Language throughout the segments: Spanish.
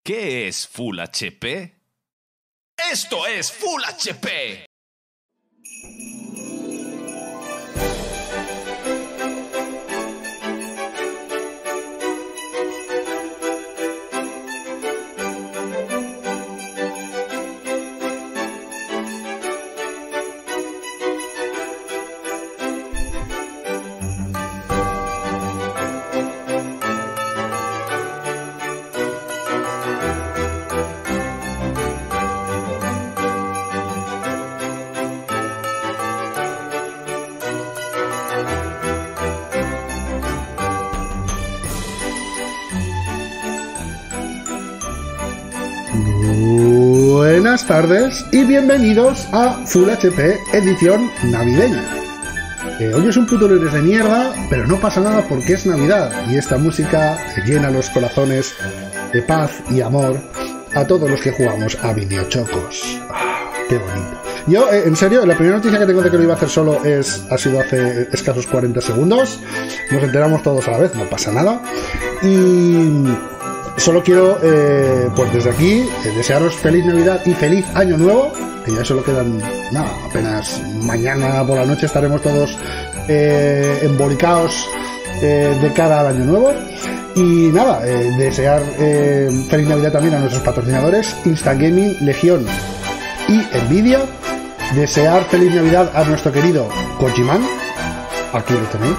¿Qué es Full HP? ¡Esto es Full HP! Buenas tardes y bienvenidos a Full HP edición navideña. Hoy es un puto lunes de mierda, pero no pasa nada porque es Navidad y esta música llena los corazones de paz y amor a todos los que jugamos a videochocos. ¡Qué bonito! Yo, en serio, la primera noticia que tengo de que lo iba a hacer solo ha sido hace escasos 40 segundos. Nos enteramos todos a la vez, no pasa nada. Y solo quiero, pues desde aquí, desearos feliz Navidad y feliz Año Nuevo, que ya solo quedan, nada, apenas mañana por la noche estaremos todos embolicados de cara al Año Nuevo. Y nada, desear feliz Navidad también a nuestros patrocinadores, Instant Gaming, Legión y Nvidia. Desear feliz Navidad a nuestro querido Kojiman. Aquí lo tenéis.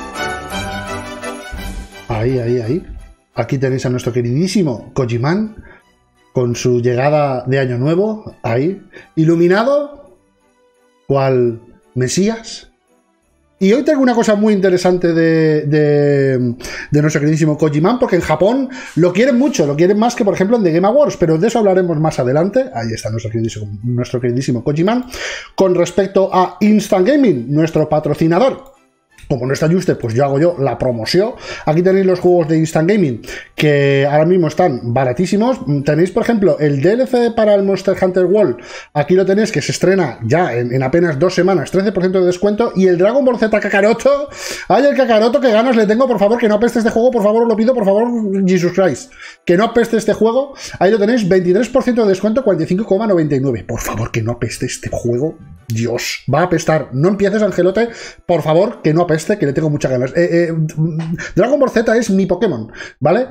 Ahí. Aquí tenéis a nuestro queridísimo Kojiman con su llegada de Año Nuevo, ahí, iluminado, cual Mesías. Y hoy tengo una cosa muy interesante de nuestro queridísimo Kojiman, porque en Japón lo quieren mucho, lo quieren más que, por ejemplo, en The Game Awards, pero de eso hablaremos más adelante. Ahí está nuestro queridísimo Kojiman. Con respecto a Instant Gaming, nuestro patrocinador. Como no está Juste, pues yo hago la promoción. Aquí tenéis los juegos de Instant Gaming que ahora mismo están baratísimos. Tenéis, por ejemplo, el DLC para el Monster Hunter World. Aquí lo tenéis, que se estrena ya en apenas 2 semanas, 13% de descuento. Y el Dragon Ball Z Kakaroto. ¡Ay, el Kakaroto! ¡Qué ganas le tengo! Por favor, que no apeste este juego. Por favor, os lo pido, por favor, Jesus Christ. Que no apeste este juego. Ahí lo tenéis, 23% de descuento, 45,99. Por favor, que no apeste este juego. Dios, va a apestar. No empieces, Angelote. Por favor, que no apeste, que le tengo muchas ganas. Dragon Ball Z es mi Pokémon, ¿vale?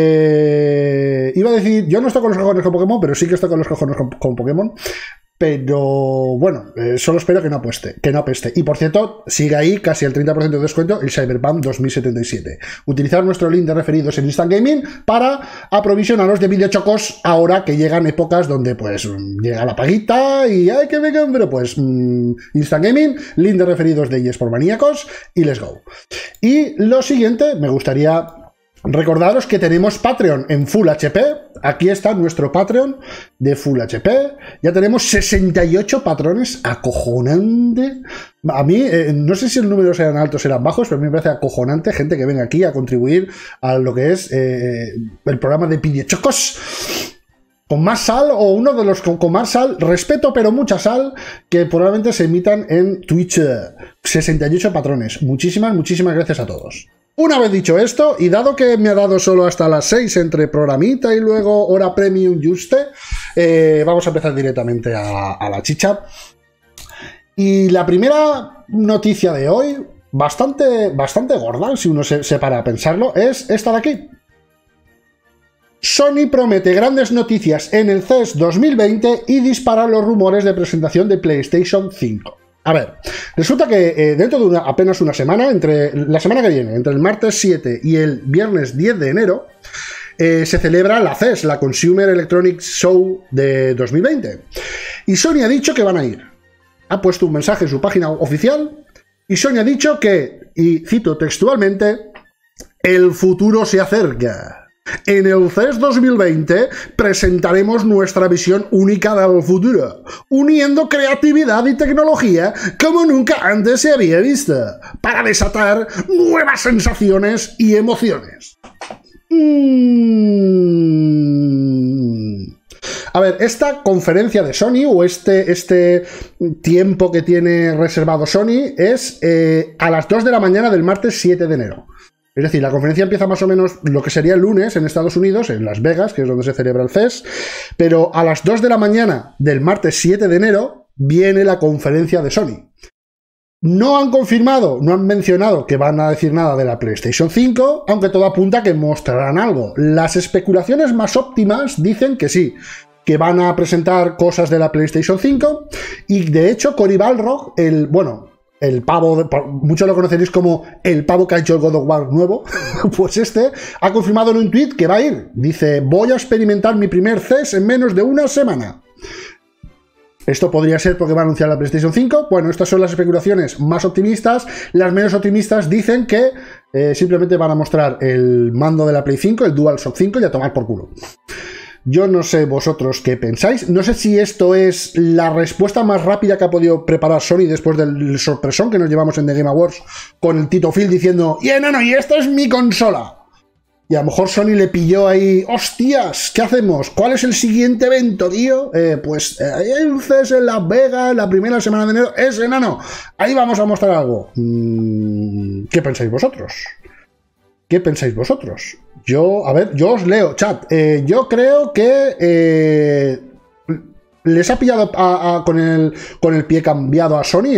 Iba a decir, yo no estoy con los cojones con Pokémon, pero sí que estoy con los cojones con Pokémon. Pero bueno, solo espero que no apeste. Y por cierto, sigue ahí casi el 30% de descuento el Cyberpunk 2077. Utilizar nuestro link de referidos en Instant Gaming para aprovisionaros de videochocos ahora que llegan épocas donde pues llega la paguita y hay que ver, pero pues Instant Gaming, link de referidos de eSport Maníacos y let's go. Y lo siguiente, me gustaría recordaros que tenemos Patreon en Full HP. Aquí está nuestro Patreon de Full HP. Ya tenemos 68 patrones. Acojonante. A mí, no sé si el número serán altos o serán bajos, pero a mí me parece acojonante gente que venga aquí a contribuir a lo que es el programa de videochocos con más sal, o uno de los con más sal, respeto pero mucha sal, que probablemente se emitan en Twitch. 68 patrones. Muchísimas gracias a todos. Una vez dicho esto, y dado que me ha dado solo hasta las 6 entre programita y luego hora premium Juste, vamos a empezar directamente a la chicha. Y la primera noticia de hoy, bastante gorda, si uno se para a pensarlo, es esta de aquí. Sony promete grandes noticias en el CES 2020 y dispara los rumores de presentación de PlayStation 5. A ver, resulta que dentro de apenas una semana, entre la semana que viene, entre el martes 7 y el viernes 10 de enero, se celebra la CES, la Consumer Electronics Show de 2020. Y Sony ha dicho que van a ir. Ha puesto un mensaje en su página oficial y Sony ha dicho que, y cito textualmente, el futuro se acerca. En el CES 2020 presentaremos nuestra visión única del futuro, uniendo creatividad y tecnología como nunca antes se había visto, para desatar nuevas sensaciones y emociones. A ver, esta conferencia de Sony, o este tiempo que tiene reservado Sony, es a las 2 de la mañana del martes 7 de enero. Es decir, la conferencia empieza más o menos lo que sería el lunes en Estados Unidos, en Las Vegas, que es donde se celebra el CES, pero a las 2 de la mañana del martes 7 de enero viene la conferencia de Sony. No han confirmado, no han mencionado que van a decir nada de la PlayStation 5, aunque todo apunta a que mostrarán algo. Las especulaciones más óptimas dicen que sí, que van a presentar cosas de la PlayStation 5, y de hecho Cory Balrog, el pavo, muchos lo conoceréis como el pavo que ha hecho el God of War nuevo, pues ha confirmado en un tweet que va a ir. Dice, voy a experimentar mi primer CES en menos de una semana. Esto podría ser porque va a anunciar la PlayStation 5. Bueno, estas son las especulaciones más optimistas. Las menos optimistas dicen que simplemente van a mostrar el mando de la Play 5, el DualShock 5, y a tomar por culo. Yo no sé vosotros qué pensáis. No sé si esto es la respuesta más rápida que ha podido preparar Sony después del sorpresón que nos llevamos en The Game Awards con el Tito Phil diciendo ¡y enano, y esta es mi consola! Y a lo mejor Sony le pilló ahí ¡hostias! ¿Qué hacemos? ¿Cuál es el siguiente evento, tío? Pues hay un CES en Las Vegas la primera semana de enero. ¡Es enano! Ahí vamos a mostrar algo. ¿Qué pensáis vosotros? ¿Qué pensáis vosotros? Yo os leo, chat. Yo creo que les ha pillado con el pie cambiado a Sony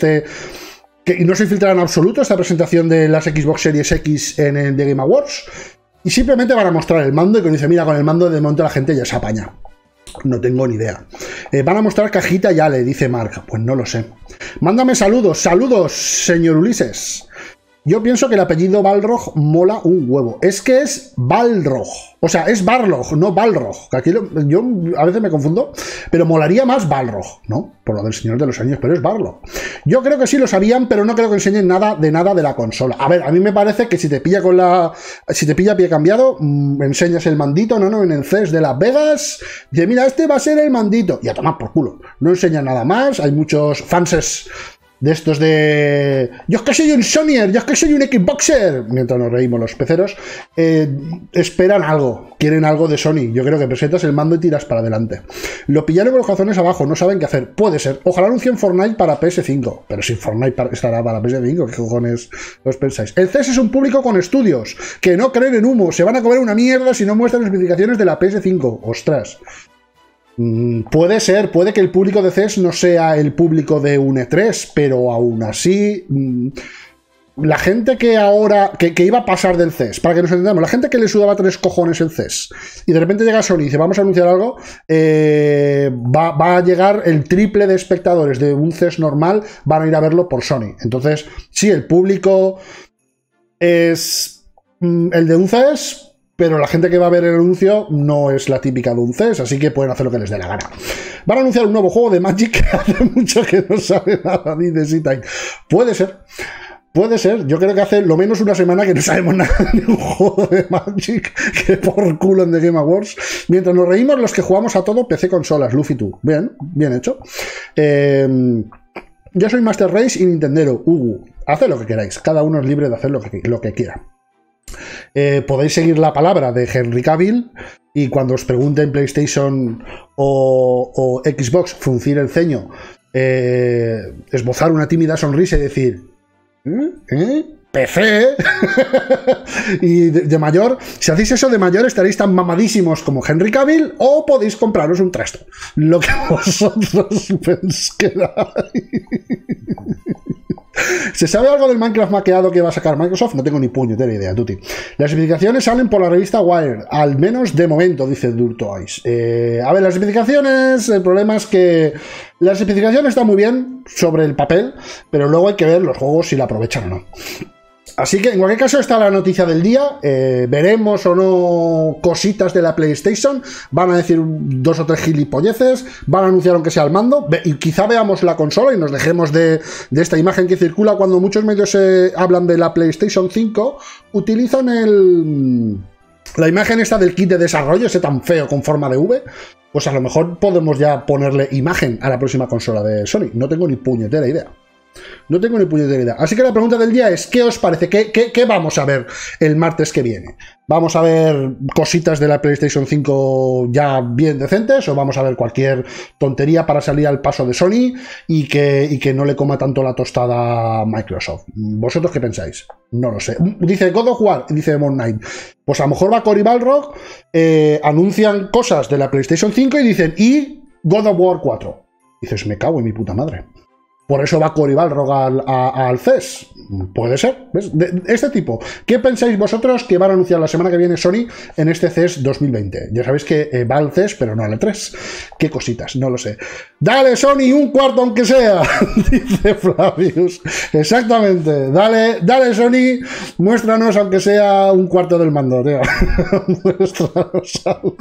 que no se filtrará en absoluto esta presentación de las Xbox Series X en el The Game Awards, y simplemente van a mostrar el mando y que dice, mira, con el mando de momento la gente ya se apaña. No tengo ni idea. Van a mostrar cajita ya, le dice Mark. Pues no lo sé. Mándame saludos, señor Ulises. Yo pienso que el apellido Balrog mola un huevo. Es que es Balrog. O sea, es Barlog, no Balrog. Aquí yo a veces me confundo, pero molaría más Balrog, ¿no? Por lo del Señor de los Anillos, pero es Balrog. Yo creo que sí lo sabían, pero no creo que enseñen nada de la consola. A ver, a mí me parece que si te pilla pie cambiado, enseñas el mandito, ¿no? En el CES de Las Vegas, dice, mira, este va a ser el mandito. Y a tomar por culo. No enseñan nada más. Hay muchos fanses de estos de yo es que soy un Sonyer, yo es que soy un Xboxer, mientras nos reímos los peceros, esperan algo, quieren algo de Sony. Yo creo que presentas el mando y tiras para adelante. Lo pillaron con los calzones abajo, no saben qué hacer. Puede ser, ojalá anuncien Fortnite para PS5, pero si Fortnite estará para PS5, ¿qué cojones os pensáis? El CES es un público con estudios que no creen en humo, se van a comer una mierda si no muestran especificaciones de la PS5. Ostras. Puede ser, puede que el público de CES no sea el público de un E3, pero aún así la gente que ahora que iba a pasar del CES, para que nos entendamos, la gente que le sudaba 3 cojones el CES y de repente llega Sony y dice vamos a anunciar algo, va a llegar el triple de espectadores de un CES normal, van a ir a verlo por Sony. Entonces sí, el público es el de un CES, pero la gente que va a ver el anuncio no es la típica de un CES, así que pueden hacer lo que les dé la gana. Van a anunciar un nuevo juego de Magic que hace mucho que no sabe nada, dice Seatime. Puede ser, yo creo que hace lo menos una semana que no sabemos nada de un juego de Magic, que por culo en The Game Awards. Mientras nos reímos los que jugamos a todo PC consolas, Luffy tú. Bien hecho. Yo soy Master Race y Nintendero, haced lo que queráis, cada uno es libre de hacer lo que quiera. Podéis seguir la palabra de Henry Cavill y cuando os pregunten PlayStation o Xbox, fruncir el ceño, esbozar una tímida sonrisa y decir PC. Y de mayor, si hacéis eso de mayor, estaréis tan mamadísimos como Henry Cavill, o podéis compraros un trasto, lo que vosotros queráis. ¿Se sabe algo del Minecraft maqueado que va a sacar Microsoft? No tengo ni puñetera idea, Tuti. Las especificaciones salen por la revista Wired, al menos de momento, dice Durtoys. A ver, las especificaciones, el problema es que las especificaciones están muy bien sobre el papel, pero luego hay que ver los juegos si la aprovechan o no. Así que en cualquier caso está la noticia del día. Veremos o no cositas de la PlayStation. Van a decir 2 o 3 gilipolleces. Van a anunciar aunque sea el mando. Y quizá veamos la consola y nos dejemos de esta imagen que circula cuando muchos medios hablan de la PlayStation 5. Utilizan la imagen esta del kit de desarrollo, ese tan feo con forma de V. Pues a lo mejor podemos ya ponerle imagen a la próxima consola de Sony. No tengo ni puñetera idea. No tengo ni puñetera idea. Así que la pregunta del día es, ¿qué os parece? ¿Qué vamos a ver el martes que viene? ¿Vamos a ver cositas de la PlayStation 5 ya bien decentes? ¿O vamos a ver cualquier tontería para salir al paso de Sony y que no le coma tanto la tostada a Microsoft? ¿Vosotros qué pensáis? No lo sé. Dice God of War, dice Moon Knight. Pues a lo mejor va Cory Balrog, anuncian cosas de la PlayStation 5 y dicen, y God of War 4. Dices, me cago en mi puta madre. Por eso va Cory Balrog al CES. Puede ser. ¿Ves? De este tipo. ¿Qué pensáis vosotros que van a anunciar la semana que viene Sony en este CES 2020? Ya sabéis que va al CES, pero no al E3. ¿Qué cositas? No lo sé. Dale, Sony, un cuarto aunque sea, dice Flavius. Exactamente. Dale, Sony, muéstranos aunque sea un cuarto del mando, tío. Muéstranos algo.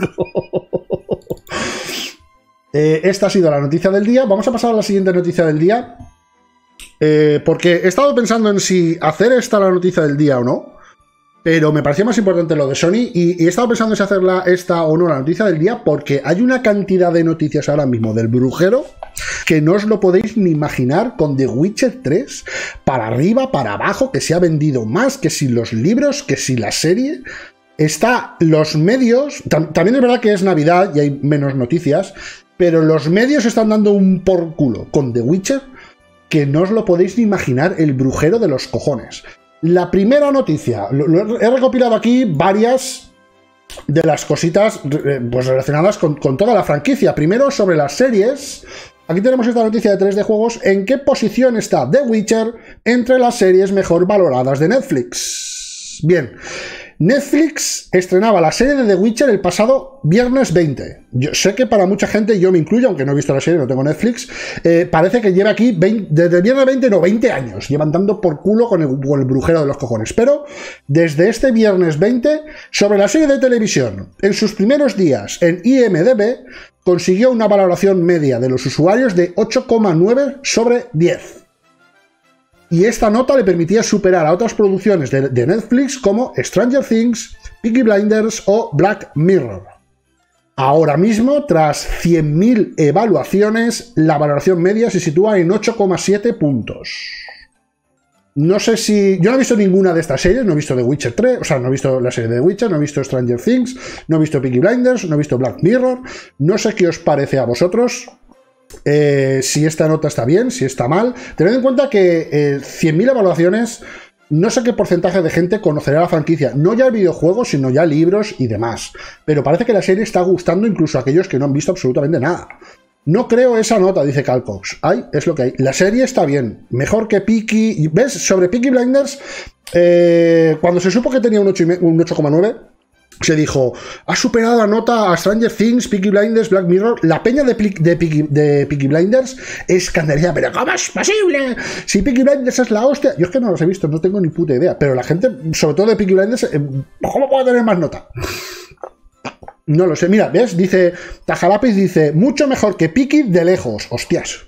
Esta ha sido la noticia del día. Vamos a pasar a la siguiente noticia del día, porque he estado pensando en si hacer esta la noticia del día o no, pero me parecía más importante lo de Sony y he estado pensando en si hacerla esta o no la noticia del día, porque hay una cantidad de noticias ahora mismo del brujero que no os lo podéis ni imaginar, con The Witcher 3 para arriba, para abajo, que se ha vendido más, que si los libros, que si la serie. Está los medios, también es verdad que es Navidad y hay menos noticias, pero los medios están dando un por culo con The Witcher que no os lo podéis ni imaginar, el brujero de los cojones. La primera noticia, he recopilado aquí varias de las cositas pues relacionadas con toda la franquicia. Primero, sobre las series. Aquí tenemos esta noticia de 3D Juegos. ¿En qué posición está The Witcher entre las series mejor valoradas de Netflix? Bien. Netflix estrenaba la serie de The Witcher el pasado viernes 20. Yo sé que para mucha gente, yo me incluyo, aunque no he visto la serie, no tengo Netflix, parece que lleva aquí desde el viernes 20, no, 20 años, llevan dando por culo con el brujero de los cojones. Pero desde este viernes 20, sobre la serie de televisión, en sus primeros días en IMDb, consiguió una valoración media de los usuarios de 8,9 sobre 10. Y esta nota le permitía superar a otras producciones de Netflix como Stranger Things, Peaky Blinders o Black Mirror. Ahora mismo, tras 100.000 evaluaciones, la valoración media se sitúa en 8,7 puntos. No sé si... Yo no he visto ninguna de estas series, no he visto The Witcher 3, o sea, no he visto la serie de The Witcher, no he visto Stranger Things, no he visto Peaky Blinders, no he visto Black Mirror. No sé qué os parece a vosotros. Si esta nota está bien, si está mal. Tened en cuenta que 100.000 evaluaciones, no sé qué porcentaje de gente conocerá la franquicia, no ya el videojuego, sino ya libros y demás, pero parece que la serie está gustando incluso a aquellos que no han visto absolutamente nada. No creo esa nota, dice Calcox. Ay, es lo que hay. La serie está bien, mejor que Peaky. ¿Ves? Sobre Peaky Blinders, cuando se supo que tenía un 8,9, se dijo, ha superado la nota a Stranger Things, Peaky Blinders, Black Mirror. La peña de Peaky Blinders es escandalizada, pero ¿cómo es posible? Si Peaky Blinders es la hostia. Yo es que no los he visto, no tengo ni puta idea, pero la gente, sobre todo de Peaky Blinders, ¿cómo puede tener más nota? No lo sé. Mira, ¿ves? Dice Tajalapis, dice, mucho mejor que Peaky de lejos. Hostias.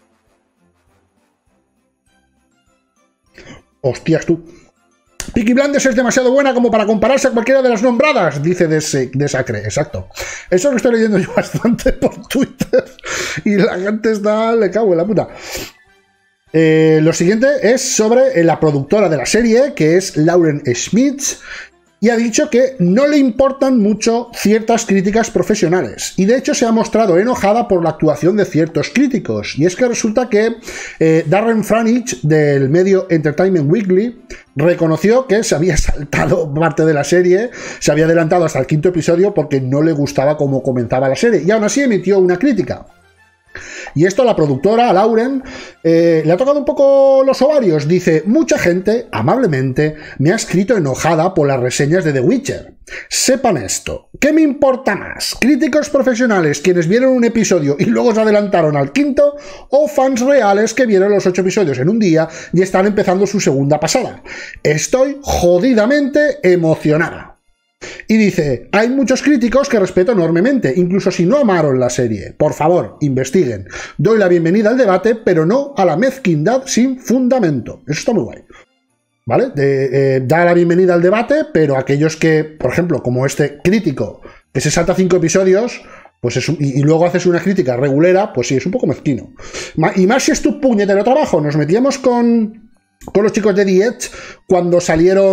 Hostias tú. Peaky Blinders es demasiado buena como para compararse a cualquiera de las nombradas, dice de Sacre. Exacto. Eso lo estoy leyendo yo bastante por Twitter y la gente está... le cago en la puta. Lo siguiente es sobre la productora de la serie, que es Lauren Schmidt, y ha dicho que no le importan mucho ciertas críticas profesionales. Y de hecho se ha mostrado enojada por la actuación de ciertos críticos. Y es que resulta que Darren Franich, del medio Entertainment Weekly, reconoció que se había saltado parte de la serie, se había adelantado hasta el 5º episodio porque no le gustaba cómo comenzaba la serie. Y aún así emitió una crítica. Y esto a la productora, a Lauren, le ha tocado un poco los ovarios. Dice, mucha gente, amablemente, me ha escrito enojada por las reseñas de The Witcher. Sepan esto, ¿qué me importa más? ¿Críticos profesionales quienes vieron un episodio y luego se adelantaron al 5º? ¿O fans reales que vieron los 8 episodios en un día y están empezando su segunda pasada? Estoy jodidamente emocionada. Y dice, hay muchos críticos que respeto enormemente, incluso si no amaron la serie. Por favor, investiguen. Doy la bienvenida al debate, pero no a la mezquindad sin fundamento. Eso está muy guay. ¿Vale? Da la bienvenida al debate, pero aquellos que, por ejemplo, como este crítico, que se salta 5 episodios, pues y luego haces una crítica regulera, pues sí, es un poco mezquino. Y más si es tu puñetero trabajo. Nos metíamos con los chicos de The Edge cuando salió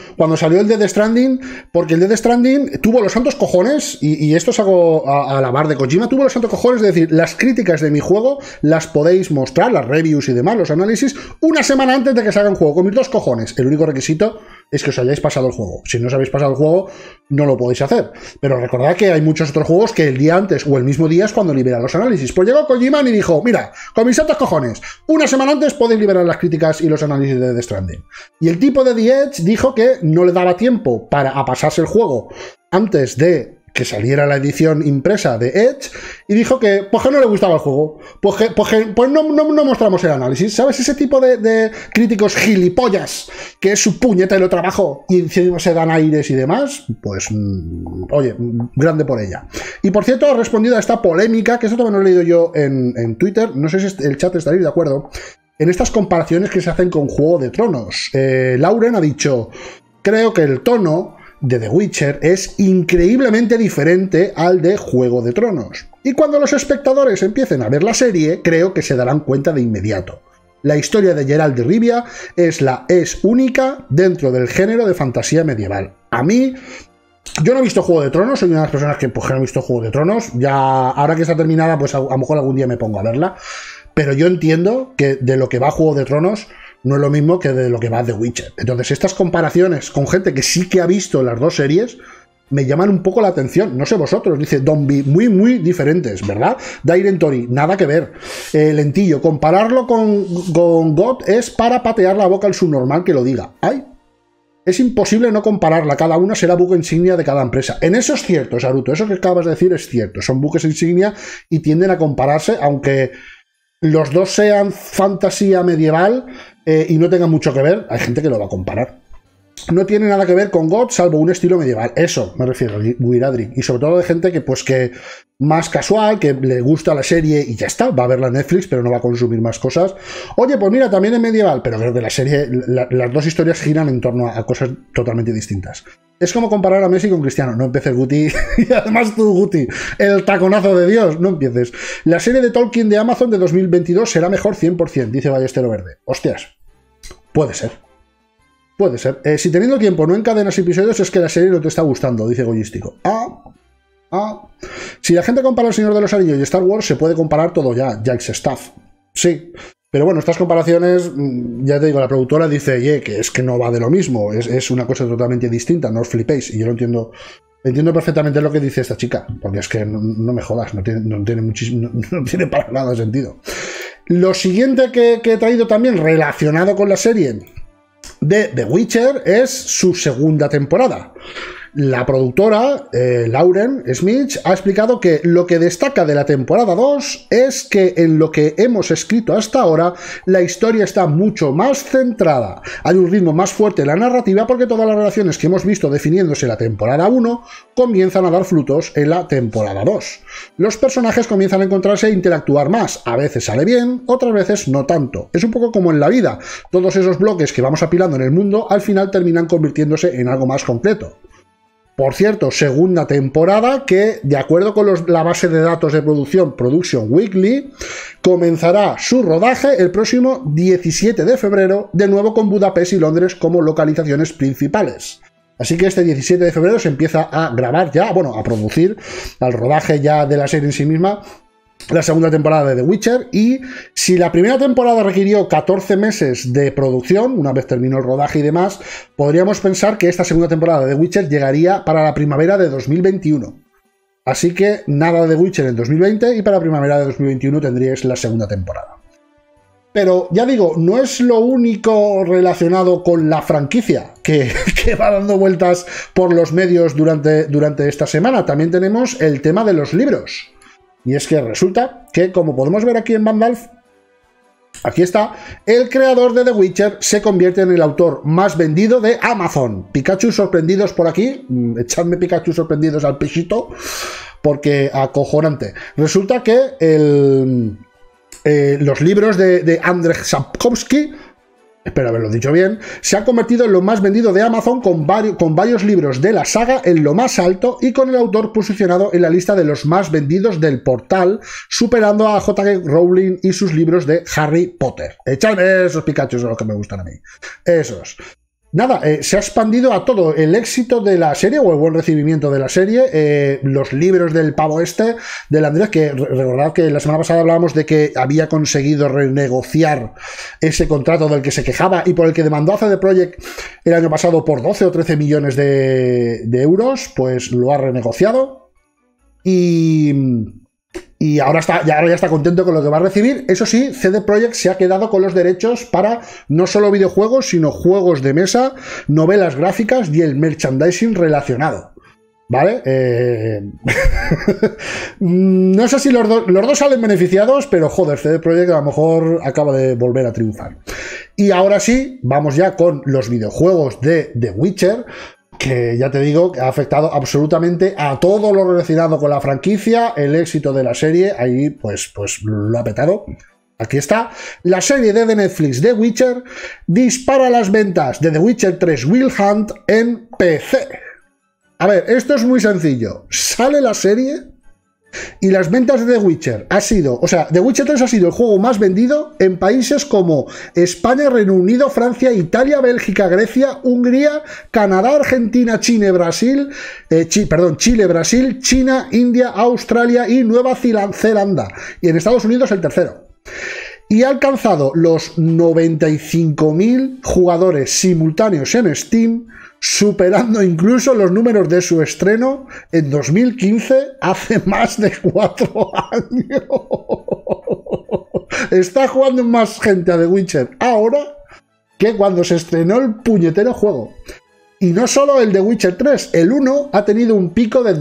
el Death Stranding, porque el Death Stranding tuvo los santos cojones, y esto es algo a la bar de Kojima, tuvo los santos cojones de decir, las críticas de mi juego las podéis mostrar, las reviews y demás, los análisis, una semana antes de que salga un juego, con mis 2 cojones. El único requisito es que os hayáis pasado el juego. Si no os habéis pasado el juego, no lo podéis hacer. Pero recordad que hay muchos otros juegos que el día antes o el mismo día es cuando liberan los análisis. Pues llegó Kojima y dijo, mira, con mis santos cojones, una semana antes podéis liberar las críticas y los análisis de The Stranding. Y el tipo de The Edge dijo que no le daba tiempo a pasarse el juego antes de que saliera la edición impresa de Edge, y dijo que pues que no le gustaba el juego, pues no mostramos el análisis, ¿sabes? Ese tipo de críticos gilipollas, que es su puñetero trabajo y encima se dan aires y demás, pues oye, grande por ella. Y por cierto, ha respondido a esta polémica, que esto también lo he leído yo en Twitter, no sé si el chat estaréis de acuerdo, en estas comparaciones que se hacen con Juego de Tronos. Lauren ha dicho, creo que el tono de The Witcher es increíblemente diferente al de Juego de Tronos. Y cuando los espectadores empiecen a ver la serie, creo que se darán cuenta de inmediato. La historia de Geralt de Rivia es única dentro del género de fantasía medieval. A mí, yo no he visto Juego de Tronos, soy una de las personas que pues, no he visto Juego de Tronos. Ya, ahora que está terminada, pues a lo mejor algún día me pongo a verla. Pero yo entiendo que de lo que va Juego de Tronos no es lo mismo que de lo que va The Witcher. Entonces, estas comparaciones con gente que sí que ha visto las 2 series me llaman un poco la atención. No sé vosotros, dice Dombi, muy, muy diferentes, ¿verdad? Dairen Tori, nada que ver. Lentillo, compararlo con God es para patear la boca al subnormal que lo diga. ¡Ay! Es imposible no compararla, cada una será buque insignia de cada empresa. En eso es cierto, Saruto, eso que acabas de decir es cierto. Son buques insignia y tienden a compararse, aunque los dos sean fantasía medieval y no tengan mucho que ver, hay gente que lo va a comparar. No tiene nada que ver con God, salvo un estilo medieval. Eso me refiero, Wiradri. Y sobre todo de gente que más casual, que le gusta la serie y ya está, va a verla en Netflix, pero no va a consumir más cosas. Oye, pues mira, también es medieval, pero creo que la serie, las 2 historias giran en torno a cosas totalmente distintas. Es como comparar a Messi con Cristiano. No empieces, Guti. Y además tú, Guti, el taconazo de Dios. No empieces. La serie de Tolkien de Amazon de 2022 será mejor 100%, dice Ballestero Verde. Hostias. Puede ser. Puede ser. Si teniendo tiempo no encadenas episodios es que la serie no te está gustando, dice Goyístico. Si la gente compara El Señor de los Anillos y Star Wars, se puede comparar todo ya. Jax Staff. Sí. Pero bueno, estas comparaciones, ya te digo, la productora dice, que es que no va de lo mismo, es una cosa totalmente distinta, no os flipéis. Y yo lo entiendo perfectamente lo que dice esta chica, porque es que no me jodas, no tiene para nada sentido. Lo siguiente que he traído también relacionado con la serie de The Witcher es su segunda temporada. La productora, Lauren Smith, ha explicado que lo que destaca de la temporada 2 es que en lo que hemos escrito hasta ahora, la historia está mucho más centrada. Hay un ritmo más fuerte en la narrativa porque todas las relaciones que hemos visto definiéndose en la temporada 1 comienzan a dar frutos en la temporada 2. Los personajes comienzan a encontrarse e interactuar más. A veces sale bien, otras veces no tanto. Es un poco como en la vida. Todos esos bloques que vamos apilando en el mundo al final terminan convirtiéndose en algo más concreto. Por cierto, segunda temporada que, de acuerdo con la base de datos de producción Production Weekly, comenzará su rodaje el próximo 17 de febrero, de nuevo con Budapest y Londres como localizaciones principales. Así que este 17 de febrero se empieza a grabar ya, a producir, al rodaje ya de la serie en sí misma, la segunda temporada de The Witcher. Y si la primera temporada requirió 14 meses de producción, una vez terminó el rodaje y demás, podríamos pensar que esta segunda temporada de The Witcher llegaría para la primavera de 2021. Así que nada de The Witcher en 2020 y para la primavera de 2021 tendríais la segunda temporada. Pero ya digo, no es lo único relacionado con la franquicia que va dando vueltas por los medios durante esta semana. También tenemos el tema de los libros. Y es que resulta que, como podemos ver aquí en Vandalf, aquí está, el creador de The Witcher se convierte en el autor más vendido de Amazon. Pikachu sorprendidos por aquí, echadme Pikachu sorprendidos al pechito, porque acojonante. Resulta que los libros de Andrzej Sapkowski espero haberlo dicho bien, se ha convertido en lo más vendido de Amazon con varios libros de la saga en lo más alto y con el autor posicionado en la lista de los más vendidos del portal, superando a J.K. Rowling y sus libros de Harry Potter. Echadme esos Pikachu, son los que me gustan a mí. Esos. Nada, se ha expandido a todo el éxito de la serie o el buen recibimiento de la serie, los libros del pavo este, del Andrés, que recordad que la semana pasada hablábamos de que había conseguido renegociar ese contrato del que se quejaba y por el que demandó a CD Projekt el año pasado por 12 o 13 millones de euros, pues lo ha renegociado y ahora ya está contento con lo que va a recibir. Eso sí, CD Projekt se ha quedado con los derechos para no solo videojuegos, sino juegos de mesa, novelas gráficas y el merchandising relacionado. ¿Vale? No sé si los dos salen beneficiados, pero joder, CD Projekt a lo mejor acaba de volver a triunfar. Y ahora sí, vamos ya con los videojuegos de The Witcher, que ya te digo que ha afectado absolutamente a todo lo relacionado con la franquicia, el éxito de la serie, ahí pues lo ha petado. Aquí está, la serie de Netflix The Witcher dispara las ventas de The Witcher 3 Wild Hunt en PC. A ver, esto es muy sencillo, sale la serie y las ventas de The Witcher The Witcher 3 ha sido el juego más vendido en países como España, Reino Unido, Francia, Italia, Bélgica, Grecia, Hungría, Canadá, Argentina, Chile, Brasil, China, India, Australia y Nueva Zelanda. Y en Estados Unidos el tercero. Y ha alcanzado los 95.000 jugadores simultáneos en Steam, superando incluso los números de su estreno en 2015, hace más de 4 años. Está jugando más gente a The Witcher ahora que cuando se estrenó el puñetero juego. Y no solo el The Witcher 3, el 1 ha tenido un pico de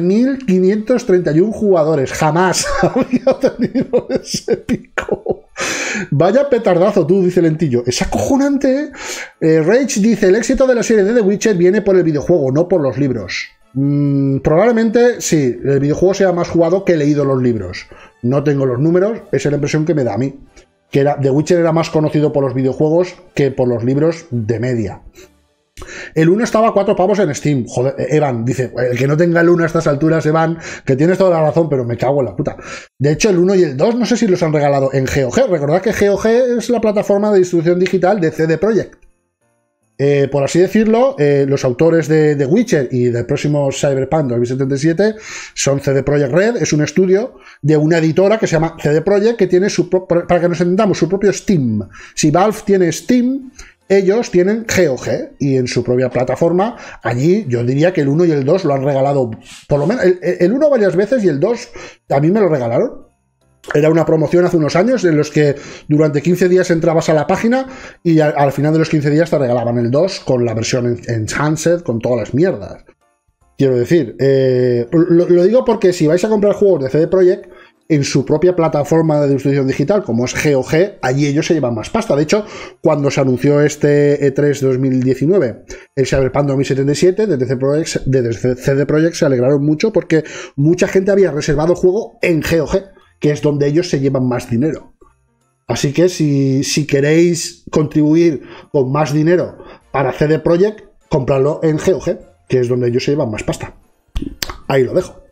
12.531 jugadores. Jamás había tenido ese pico. Vaya petardazo tú, dice Lentillo. Es acojonante, ¿eh? Rage dice, el éxito de la serie de The Witcher viene por el videojuego, no por los libros. Probablemente sí, el videojuego sea más jugado que leído los libros. No tengo los números, esa es la impresión que me da a mí. Que The Witcher era más conocido por los videojuegos que por los libros de media. El 1 estaba a 4 pavos en Steam. Joder, Evan dice, el que no tenga el 1 a estas alturas, Evan, que tienes toda la razón, pero me cago en la puta. De hecho, el 1 y el 2 no sé si los han regalado en GOG. Recordad que GOG es la plataforma de distribución digital de CD Projekt. Por así decirlo, los autores de The Witcher y del próximo Cyberpunk 2077 son CD Projekt Red, es un estudio de una editora que se llama CD Projekt, que tiene para que nos entendamos, su propio Steam. Si Valve tiene Steam, ellos tienen GOG y en su propia plataforma, allí yo diría que el 1 y el 2 lo han regalado, por lo menos el 1 varias veces y el 2 a mí me lo regalaron. Era una promoción hace unos años en los que durante 15 días entrabas a la página y al final de los 15 días te regalaban el 2 con la versión Enhanced, con todas las mierdas. Quiero decir, lo digo porque si vais a comprar juegos de CD Projekt, en su propia plataforma de distribución digital, como es GOG, allí ellos se llevan más pasta. De hecho, cuando se anunció este E3 2019, el Cyberpunk 2077, desde CD Projekt se alegraron mucho porque mucha gente había reservado el juego en GOG, que es donde ellos se llevan más dinero. Así que si queréis contribuir con más dinero para CD Projekt, compradlo en GOG, que es donde ellos se llevan más pasta. Ahí lo dejo.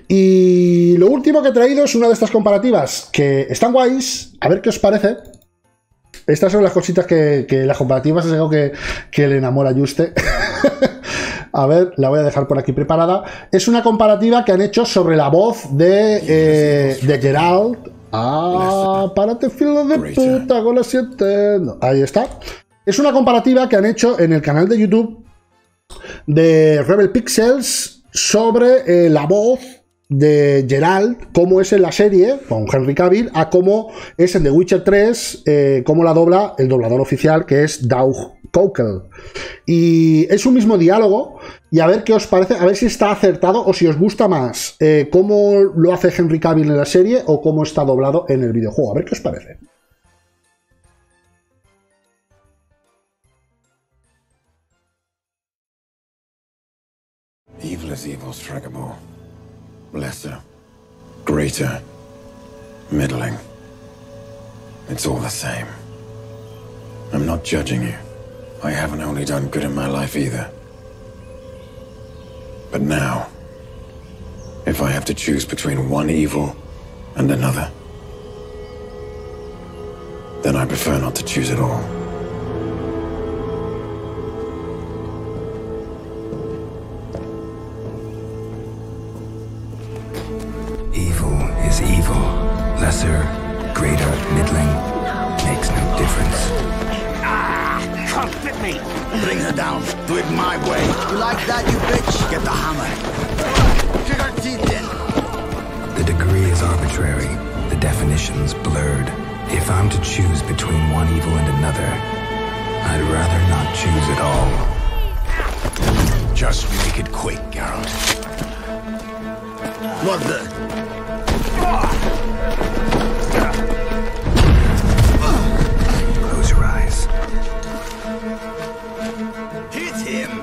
Y lo último que he traído es una de estas comparativas que están guays, a ver qué os parece. Estas son las cositas que las comparativas es algo que le enamora a Juste. A ver, la voy a dejar por aquí preparada. Es una comparativa que han hecho sobre la voz de Geralt. Párate, filo de puta, con las 7. No, ahí está. Es una comparativa que han hecho en el canal de YouTube de Rebel Pixels sobre la voz de Geralt, cómo es en la serie con Henry Cavill, a cómo es en The Witcher 3, cómo la dobla el doblador oficial, que es Doug Cockle. Y es un mismo diálogo, y a ver qué os parece, a ver si está acertado o si os gusta más cómo lo hace Henry Cavill en la serie o cómo está doblado en el videojuego. A ver qué os parece. Evil is evil, Stregobor. Lesser, greater, middling. It's all the same. I'm not judging you. I haven't only done good in my life either. But now, if I have to choose between one evil and another, then I prefer not to choose at all. Evil is evil. Lesser, greater, middling, makes no difference. Can't fit me! Bring her down. Do it my way. You like that, you bitch? Get the hammer. Kick her teeth in. The degree is arbitrary, the definition's blurred. If I'm to choose between one evil and another, I'd rather not choose at all. Just make it quick, Geralt. What the? Close your eyes. Hit him!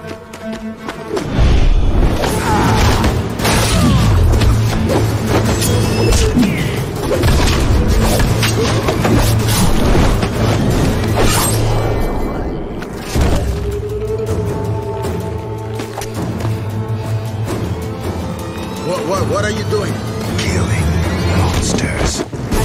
What are you doing? Killing monsters.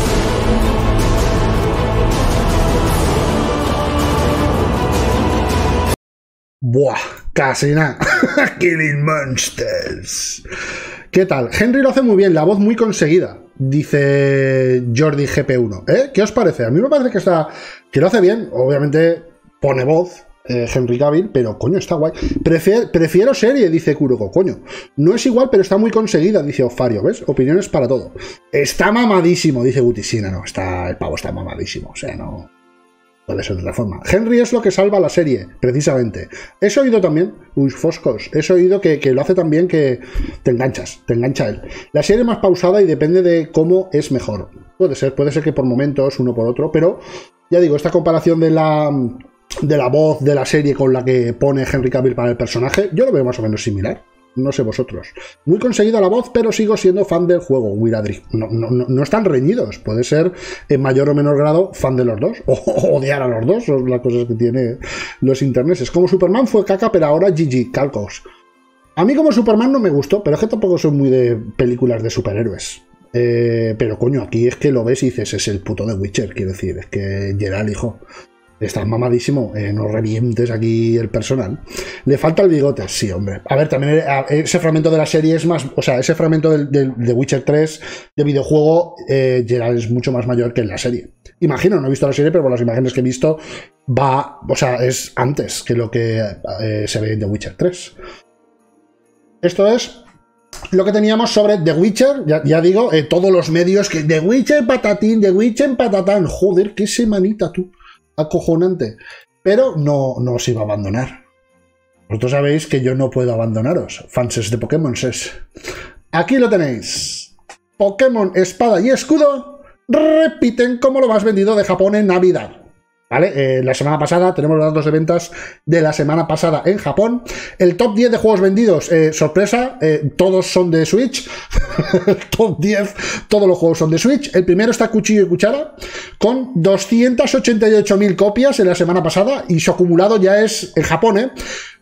Buah, casi nada. Killing Monsters. ¿Qué tal? Henry lo hace muy bien, la voz muy conseguida, dice Jordi GP1. ¿Qué os parece? A mí me parece que lo hace bien. Obviamente pone voz Henry Cavill, pero coño, está guay. Prefiero serie, dice Kuroko. Coño, no es igual, pero está muy conseguida, dice Ofario. ¿Ves? Opiniones para todo. Está mamadísimo, dice Guti. Sí, no, el pavo está mamadísimo. O sea, no puede ser de otra forma. Henry es lo que salva la serie, precisamente. He oído también, Foscos, he oído que lo hace también, que te engancha él. La serie es más pausada y depende de cómo es mejor. Puede ser que por momentos, uno por otro, pero ya digo, esta comparación de la voz de la serie con la que pone Henry Cavill para el personaje, yo lo veo más o menos similar. No sé vosotros. Muy conseguida la voz, pero sigo siendo fan del juego, Wiradri. No están reñidos. Puede ser en mayor o menor grado fan de los dos. O odiar a los dos. Son las cosas que tiene los interneses. Como Superman fue caca, pero ahora GG, calcos. A mí como Superman no me gustó, pero es que tampoco soy muy de películas de superhéroes. Pero coño, aquí es que lo ves y dices, es el puto de Witcher, quiero decir. Es que Geralt, hijo, está mamadísimo, no revientes aquí el personal. Le falta el bigote, sí, hombre. A ver, también ese fragmento de la serie es más... O sea, ese fragmento de Witcher 3 de videojuego, Geralt es mucho más mayor que en la serie. Imagino, no he visto la serie, pero por las imágenes que he visto o sea, es antes que lo que se ve en The Witcher 3. Esto es lo que teníamos sobre The Witcher, ya digo, todos los medios que... The Witcher patatín, The Witcher patatán. Joder, qué semanita tú. Acojonante, pero no os iba a abandonar. Vosotros sabéis que yo no puedo abandonaros, fanses de Pokémon. Aquí lo tenéis. Pokémon Espada y Escudo repiten como lo más vendido de Japón en Navidad. ¿Vale? La semana pasada tenemos los datos de ventas de la semana pasada en Japón. El top 10 de juegos vendidos, sorpresa, todos son de Switch. El top 10, todos los juegos son de Switch. El primero está Cuchillo y Cuchara, con 288.000 copias en la semana pasada, y su acumulado ya es, en Japón,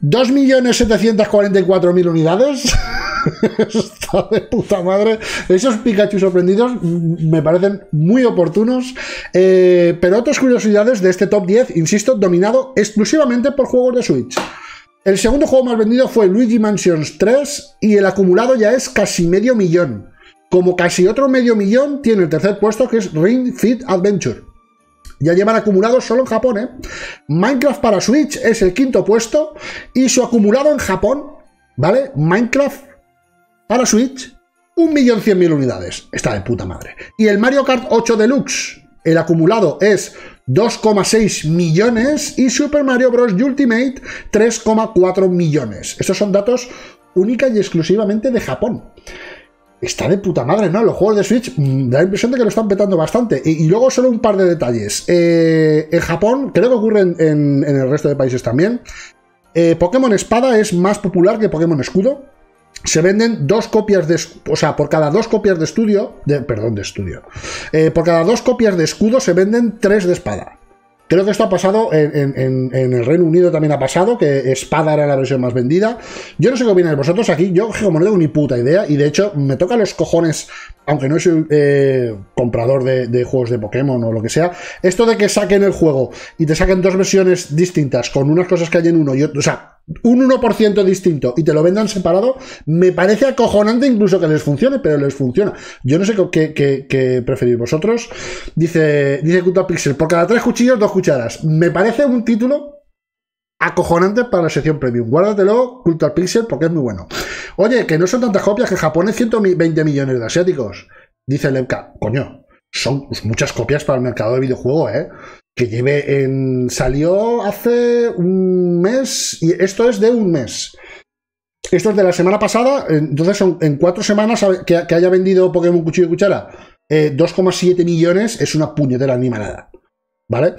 2.744.000 unidades. Está de puta madre. Esos Pikachu sorprendidos me parecen muy oportunos. Pero otras curiosidades de este top 10, insisto, dominado exclusivamente por juegos de Switch. El segundo juego más vendido fue Luigi Mansions 3 y el acumulado ya es casi 500.000. Como casi otro 500.000 tiene el tercer puesto, que es Ring Fit Adventure. Ya llevan acumulados solo en Japón, Minecraft para Switch es el quinto puesto y su acumulado en Japón, ¿vale? Minecraft para Switch, 1.100.000 unidades. Está de puta madre. Y el Mario Kart 8 Deluxe, el acumulado es 2,6 millones y Super Mario Bros. Ultimate 3,4 millones. Estos son datos única y exclusivamente de Japón. Está de puta madre, ¿no? Los juegos de Switch da la impresión de que lo están petando bastante. Y luego solo un par de detalles. En Japón, creo que ocurre en el resto de países también, Pokémon Espada es más popular que Pokémon Escudo. Se venden 2 copias de... O sea, por cada 2 copias de estudio... Por cada 2 copias de escudo se venden 3 de espada. Creo que esto ha pasado en el Reino Unido, también ha pasado, que Espada era la versión más vendida. Yo no sé qué opináis vosotros aquí, yo como no tengo ni puta idea, y de hecho me toca los cojones, aunque no soy comprador de juegos de Pokémon o lo que sea, esto de que saquen el juego y te saquen dos versiones distintas con unas cosas que hay en uno y otro, o sea, un 1% distinto y te lo vendan separado, me parece acojonante incluso que les funcione, pero les funciona. Yo no sé qué preferís vosotros. Dice Cultural Pixel, por cada 3 cuchillos, 2 cucharas. Me parece un título acojonante para la sección premium. Guárdatelo, Cultural Pixel, porque es muy bueno. Oye, que no son tantas copias, que Japón es 120 millones de asiáticos. Dice Levka, coño, son muchas copias para el mercado de videojuegos, que salió hace un mes, y esto es de un mes. Esto es de la semana pasada, entonces son en 4 semanas que haya vendido Pokémon Cuchillo y Cuchara 2,7 millones, es una puñetera animalada, ¿vale?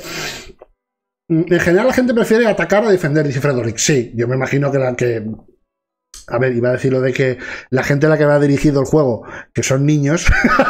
En general la gente prefiere atacar a defender, dice Frederick. Sí, yo me imagino a ver, iba a decir lo de que la gente a la que va dirigido el juego, que son niños,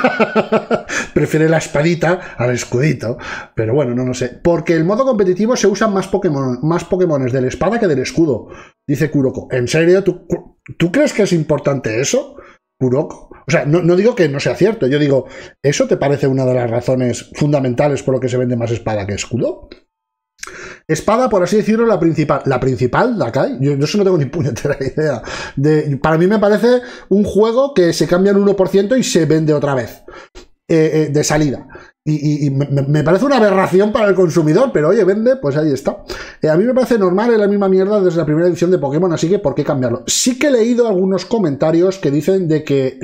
prefiere la espadita al escudito. Pero bueno, no sé. Porque el modo competitivo se usan más Pokémones de la espada que del escudo, dice Kuroko. ¿En serio? ¿Tú crees que es importante eso, Kuroko? O sea, no digo que no sea cierto. Yo digo, ¿eso te parece una de las razones fundamentales por lo que se vende más espada que escudo? Espada, por así decirlo, la principal. ¿La principal? ¿La Kai? Yo eso no tengo ni puñetera idea. Para mí me parece un juego que se cambia el 1% y se vende otra vez. De salida. Y me parece una aberración para el consumidor, pero oye, vende, pues ahí está. A mí me parece normal, es la misma mierda desde la primera edición de Pokémon, así que ¿por qué cambiarlo? Sí que he leído algunos comentarios que dicen de que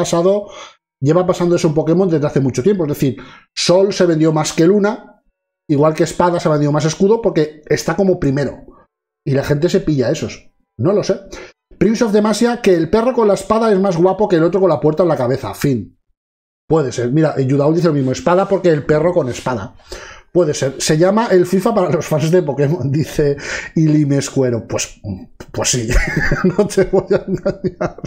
lleva pasando eso en Pokémon desde hace mucho tiempo. Es decir, Sol se vendió más que Luna, igual que Espada se ha vendido más escudo porque está como primero. Y la gente se pilla esos. No lo sé. Prince of Demacia, que el perro con la espada es más guapo que el otro con la puerta en la cabeza. Fin. Puede ser. Mira, Yudaul dice lo mismo. Espada porque el perro con espada. Puede ser. Se llama el FIFA para los fans de Pokémon, dice Ilimescuero. Pues sí. No te voy a engañar.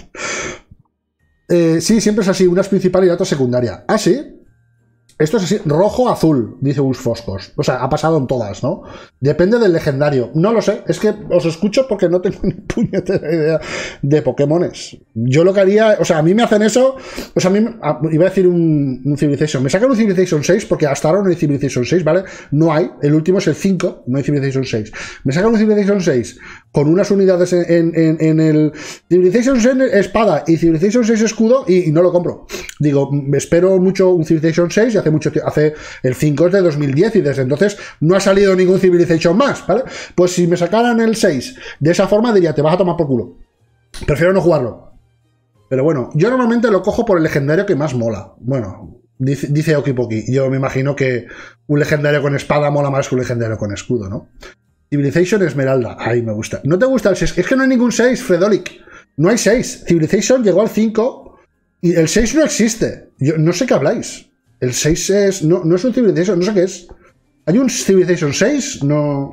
Sí, siempre es así. Una es principal y la otra secundaria. ¿Ah, sí? Esto es así, rojo-azul, dice Usfoscos. O sea, ha pasado en todas, ¿no? Depende del legendario. No lo sé, es que os escucho porque no tengo ni puñetera idea de Pokémones. Yo lo que haría, o sea, a mí me hacen eso, o sea, iba a decir un Civilization. Me sacan un Civilization 6 porque hasta ahora no hay Civilization 6, ¿vale? No hay, el último es el 5, no hay Civilization 6. Me sacan un Civilization 6 con unas unidades en el Civilization 6 espada y Civilization 6 escudo y no lo compro. Digo, espero mucho un Civilization 6 y hace el 5 es de 2010 y desde entonces no ha salido ningún Civilization más, ¿vale? Pues si me sacaran el 6 de esa forma diría, te vas a tomar por culo. Prefiero no jugarlo. Pero bueno, yo normalmente lo cojo por el legendario que más mola. Bueno, dice Okipoki. Yo me imagino que un legendario con espada mola más que un legendario con escudo, ¿no? Civilization Esmeralda. Ahí me gusta. ¿No te gusta el 6? Es que no hay ningún 6, Fredolic. No hay 6. Civilization llegó al 5 y el 6 no existe. Yo no sé qué habláis. El 6 no es un Civilization, no sé qué es. ¿Hay un Civilization 6? No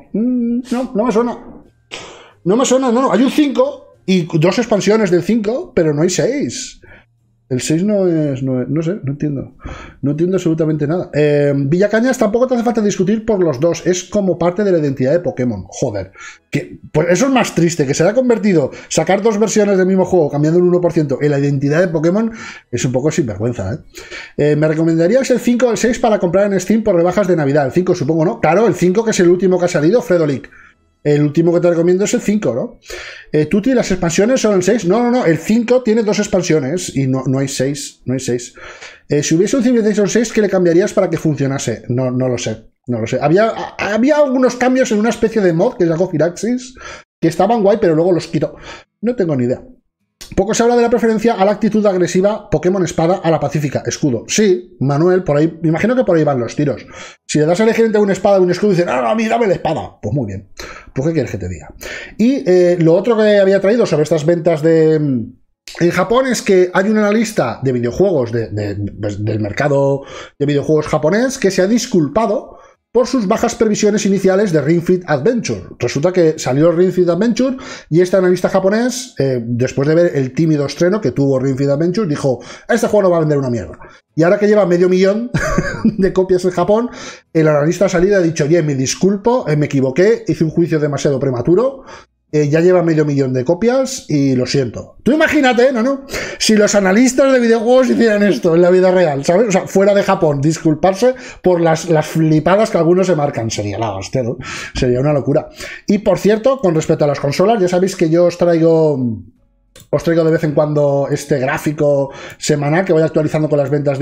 me suena. No me suena, no. Hay un 5 y 2 expansiones del 5, pero no hay 6. El 6 no sé, no entiendo. No entiendo absolutamente nada. Villacañas tampoco te hace falta discutir por los dos. Es como parte de la identidad de Pokémon. Joder. Pues eso es más triste. Que se haya convertido sacar 2 versiones del mismo juego cambiando el 1% en la identidad de Pokémon es un poco sinvergüenza, ¿Me recomendarías el 5 o el 6 para comprar en Steam por rebajas de Navidad? El 5 supongo, ¿no? Claro, el 5 que es el último que ha salido, Fredolic. El último que te recomiendo es el 5, ¿no? Tuti, ¿las expansiones son el 6? No. El 5 tiene 2 expansiones y no hay 6. No hay 6. Si hubiese un Civilization 6, ¿qué le cambiarías para que funcionase? No lo sé. No lo sé. Había algunos cambios en una especie de mod que sacó Firaxis que estaban guay, pero luego los quitó. No tengo ni idea. Poco se habla de la preferencia a la actitud agresiva Pokémon Espada a la pacífica Escudo. Sí, Manuel, por ahí, me imagino que por ahí van los tiros. Si le das a elegir entre una espada y un escudo y dicen, a mí dame la espada. Pues muy bien. Pues qué quieres que te diga. Y lo otro que había traído sobre estas ventas en Japón es que hay una lista de videojuegos del mercado de videojuegos japonés que se ha disculpado por sus bajas previsiones iniciales de Ring Fit Adventure. Resulta que salió Ring Fit Adventure y este analista japonés, después de ver el tímido estreno que tuvo Ring Fit Adventure, dijo, este juego no va a vender una mierda. Y ahora que lleva 500.000 de copias en Japón, el analista ha salido y ha dicho, oye, me disculpo, me equivoqué, hice un juicio demasiado prematuro, ya lleva 500.000 de copias y lo siento. Tú imagínate, ¿no? Si los analistas de videojuegos hicieran esto en la vida real, ¿sabes? O sea, fuera de Japón, disculparse por las flipadas que algunos se marcan. Sería la hostia, ¿no? Sería una locura. Y por cierto, con respecto a las consolas, ya sabéis que yo os traigo de vez en cuando este gráfico semanal que voy actualizando con las ventas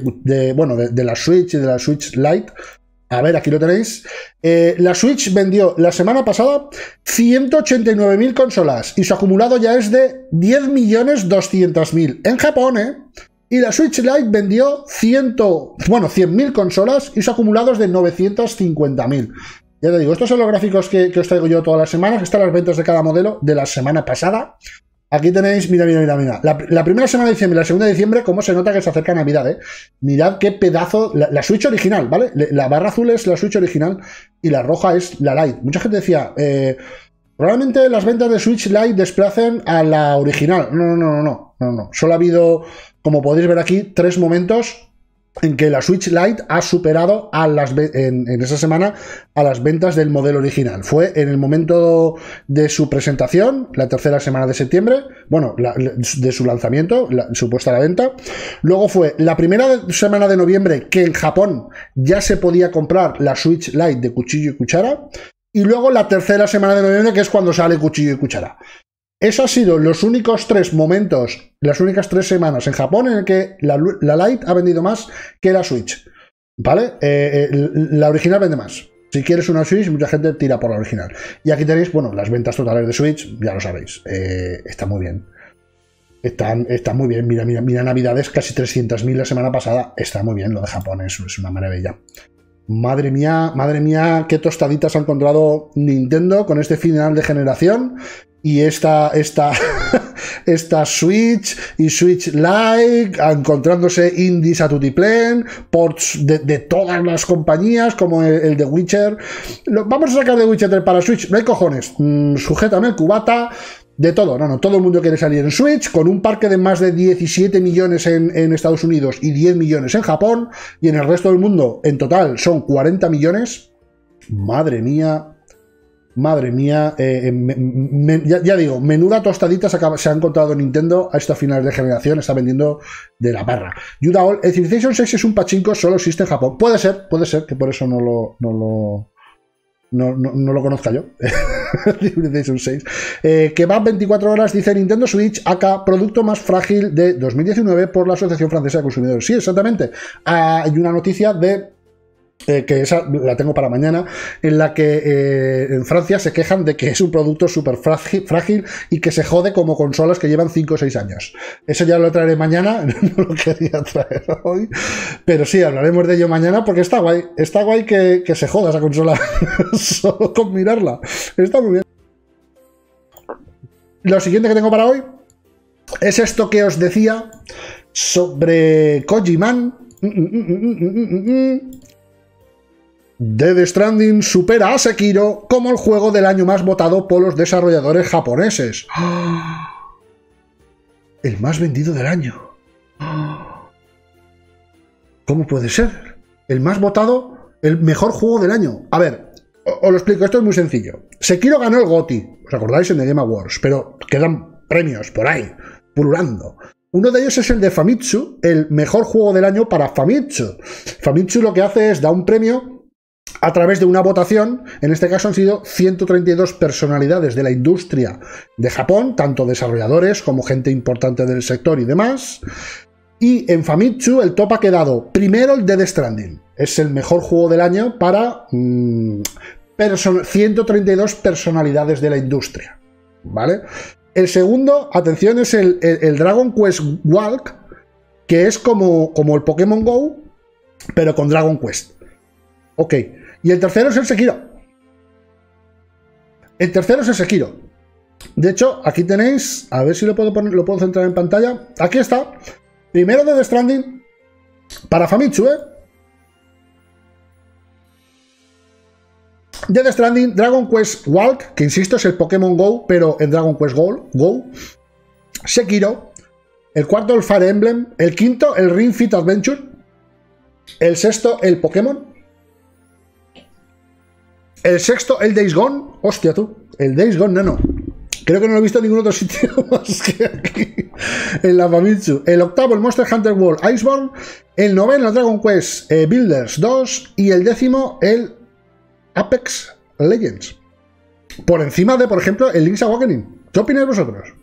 de la Switch y de la Switch Lite. A ver, aquí lo tenéis. La Switch vendió la semana pasada 189.000 consolas y su acumulado ya es de 10.200.000 en Japón, ¿eh? Y la Switch Lite vendió 100.000 consolas y su acumulado es de 950.000. Ya te digo, estos son los gráficos que os traigo yo todas las semanas. Están las ventas de cada modelo de la semana pasada. Aquí tenéis, mira. La primera semana de diciembre y la segunda de diciembre, cómo se nota que se acerca Navidad, ¿eh? Mirad qué pedazo. La Switch original, ¿vale? La barra azul es la Switch original y la roja es la Lite. Mucha gente decía, probablemente las ventas de Switch Lite desplacen a la original. No. Solo ha habido, como podéis ver aquí, 3 momentos en que la Switch Lite ha superado en esa semana a las ventas del modelo original. Fue en el momento de su presentación, la tercera semana de septiembre, de su lanzamiento, su puesta a la venta. Luego fue la primera semana de noviembre, que en Japón ya se podía comprar la Switch Lite de cuchillo y cuchara. Y luego la tercera semana de noviembre, que es cuando sale cuchillo y cuchara. Esos han sido los únicos 3 momentos, las únicas 3 semanas en Japón en el que la Lite ha vendido más que la Switch. ¿Vale? La original vende más. Si quieres una Switch, mucha gente tira por la original. Y aquí tenéis, las ventas totales de Switch, ya lo sabéis. Está muy bien. Están muy bien. Mira, Navidades, casi 300.000 la semana pasada. Está muy bien, lo de Japón es una maravilla. Madre mía, qué tostaditas ha encontrado Nintendo con este final de generación. Y esta Switch y Switch Lite encontrándose indies a tutiplén, ports de todas las compañías, como el de Witcher. Vamos a sacar de Witcher 3 para Switch, no hay cojones. Sujétame el cubata, de todo. No, todo el mundo quiere salir en Switch, con un parque de más de 17 millones en Estados Unidos y 10 millones en Japón, y en el resto del mundo, en total, son 40 millones. Madre mía, ya digo, menuda tostadita se ha encontrado Nintendo a estos finales de generación. Está vendiendo de la barra. Yudaol, el Civilization 6 es un pachinko, solo existe en Japón. Puede ser que por eso no lo conozca yo. Civilization 6. Que va 24 horas, dice Nintendo Switch, acá, producto más frágil de 2019 por la Asociación Francesa de Consumidores. Sí, exactamente. Hay una noticia de que esa la tengo para mañana, en la que en Francia se quejan de que es un producto súper frágil y que se jode como consolas que llevan 5 o 6 años. Eso ya lo traeré mañana, no lo quería traer hoy, pero sí, hablaremos de ello mañana porque está guay que se joda esa consola solo con mirarla. Está muy bien. Lo siguiente que tengo para hoy es esto que os decía sobre Kojima. Death Stranding supera a Sekiro como el juego del año más votado por los desarrolladores japoneses. El más vendido del año. ¿Cómo puede ser? El más votado, el mejor juego del año. A ver, os lo explico, esto es muy sencillo. Sekiro ganó el GOTY, ¿os acordáis? En The Game Awards, pero quedan premios por ahí, pululando. Uno de ellos es el de Famitsu, el mejor juego del año para Famitsu. Famitsu lo que hace es dar un premio a través de una votación. En este caso han sido 132 personalidades de la industria de Japón, tanto desarrolladores como gente importante del sector y demás. Y en Famitsu el top ha quedado primero el Death Stranding. Es el mejor juego del año para 132 personalidades de la industria. ¿Vale? El segundo, atención, es el Dragon Quest Walk, que es como el Pokémon Go, pero con Dragon Quest. Ok. Y el tercero es el Sekiro. De hecho, aquí tenéis, a ver si lo puedo poner, lo puedo centrar en pantalla. Aquí está. Primero de Death Stranding para Famitsu, Death Stranding, Dragon Quest Walk, que insisto es el Pokémon Go, pero en Dragon Quest Go. Sekiro. El cuarto, el Fire Emblem. El quinto, el Ring Fit Adventure. El sexto, el Pokémon. El sexto, el Days Gone. Hostia tú, el Days Gone, no. Creo que no lo he visto en ningún otro sitio más que aquí, en la Famitsu. El octavo, el Monster Hunter World Iceborne. El noveno, el Dragon Quest Builders 2. Y el décimo, el Apex Legends. Por encima de, por ejemplo, el Link's Awakening. ¿Qué opináis vosotros?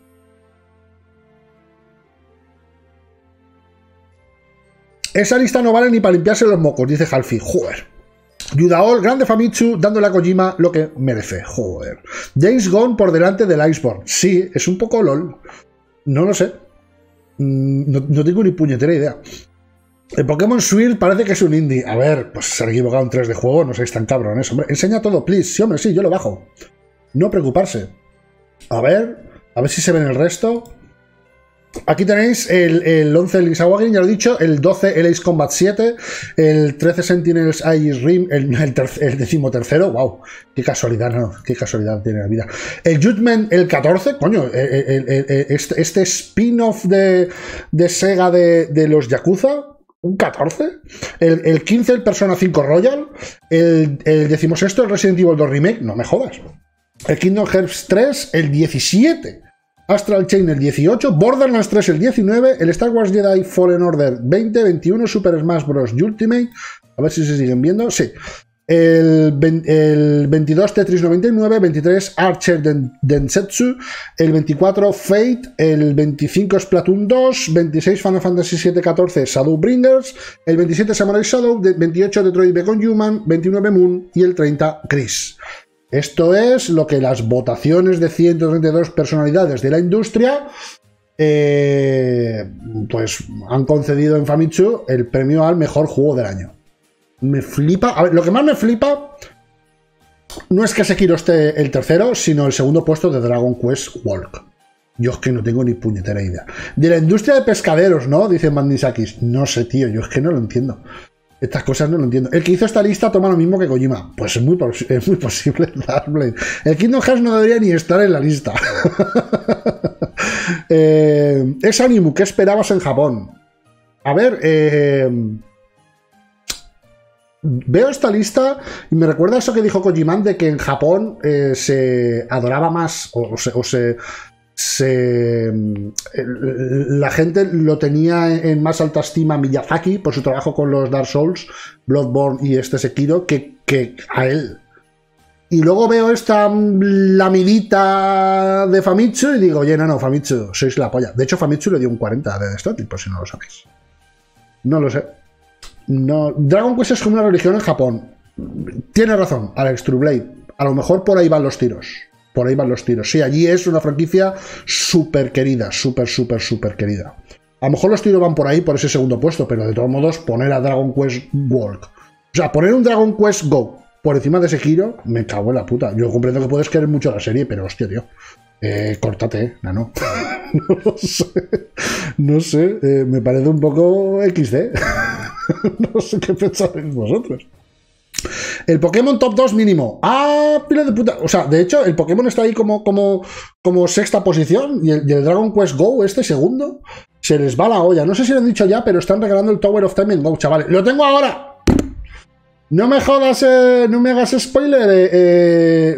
Esa lista no vale ni para limpiarse los mocos, dice Halfi. Joder. Yudaol, grande Famitsu, dándole a Kojima lo que merece. Joder. Days Gone por delante del Iceborne. Sí, es un poco LOL. No lo sé. No tengo ni puñetera idea. El Pokémon Sword parece que es un indie. A ver, pues se han equivocado en 3 de juego, no seáis tan cabrones, hombre. Enseña todo, please. Sí, hombre, sí, yo lo bajo. No preocuparse. A ver si se ve en el resto. Aquí tenéis el 11 el Link's Awakening, ya lo he dicho, el 12 el Ace Combat 7, el 13 Sentinels Ice Rim, el 13º, wow, qué casualidad, no, qué casualidad tiene la vida. El Judgment, el 14, coño, este spin-off de Sega de los Yakuza, un 14, el 15 el Persona 5 Royal, el 16º el Resident Evil 2 Remake, no me jodas, el Kingdom Hearts 3, el 17, Astral Chain el 18, Borderlands 3 el 19, el Star Wars Jedi Fallen Order 20, 21, Super Smash Bros. Ultimate, a ver si se siguen viendo, sí, el 22 Tetris 99, 23 Archer Densetsu, el 24 Fate, el 25 Splatoon 2, 26 Final Fantasy VII 14 Shadowbringers, el 27 Samurai Shadow, 28 Detroit Become Human, 29 Moon y el 30 Chris. Esto es lo que las votaciones de 132 personalidades de la industria pues han concedido en Famitsu el premio al mejor juego del año. Me flipa. A ver, lo que más me flipa no es que Sekiro esté el tercero, sino el segundo puesto de Dragon Quest Walk. Yo es que no tengo ni puñetera idea. De la industria de pescaderos, ¿no? Dice Mandisakis. No sé, tío, yo es que no lo entiendo. Estas cosas no lo entiendo. El que hizo esta lista toma lo mismo que Kojima. Pues es muy posible. Darblade. El Kingdom Hearts no debería ni estar en la lista. Es Animu. ¿Qué esperabas en Japón? A ver, veo esta lista y me recuerda eso que dijo Kojima de que en Japón se adoraba más la gente lo tenía en más alta estima a Miyazaki por su trabajo con los Dark Souls, Bloodborne y este Sekiro que a él. Y luego veo esta lamidita de Famitsu y digo, oye, no, Famitsu, sois la polla. De hecho, Famitsu le dio un 40 de Death por si no lo sabéis. No lo sé. No, Dragon Quest es como una religión en Japón. Tiene razón, Alex Trueblade. A lo mejor por ahí van los tiros. Por ahí van los tiros. Sí, allí es una franquicia súper querida, súper querida. A lo mejor los tiros van por ahí, por ese segundo puesto, pero de todos modos, poner a Dragon Quest Walk. O sea, poner un Dragon Quest Go por encima de Sekiro, me cago en la puta. Yo comprendo que puedes querer mucho la serie, pero hostia, tío. Córtate, nano. No sé, me parece un poco XD. No sé qué pensáis vosotros. El Pokémon Top 2 mínimo. ¡Ah, pila de puta! O sea, de hecho, el Pokémon está ahí como sexta posición y el Dragon Quest Go, este segundo, se les va la olla. No sé si lo han dicho ya, pero están regalando el Tower of Time en Go, chavales. ¡Lo tengo ahora! No me jodas, no me hagas spoiler,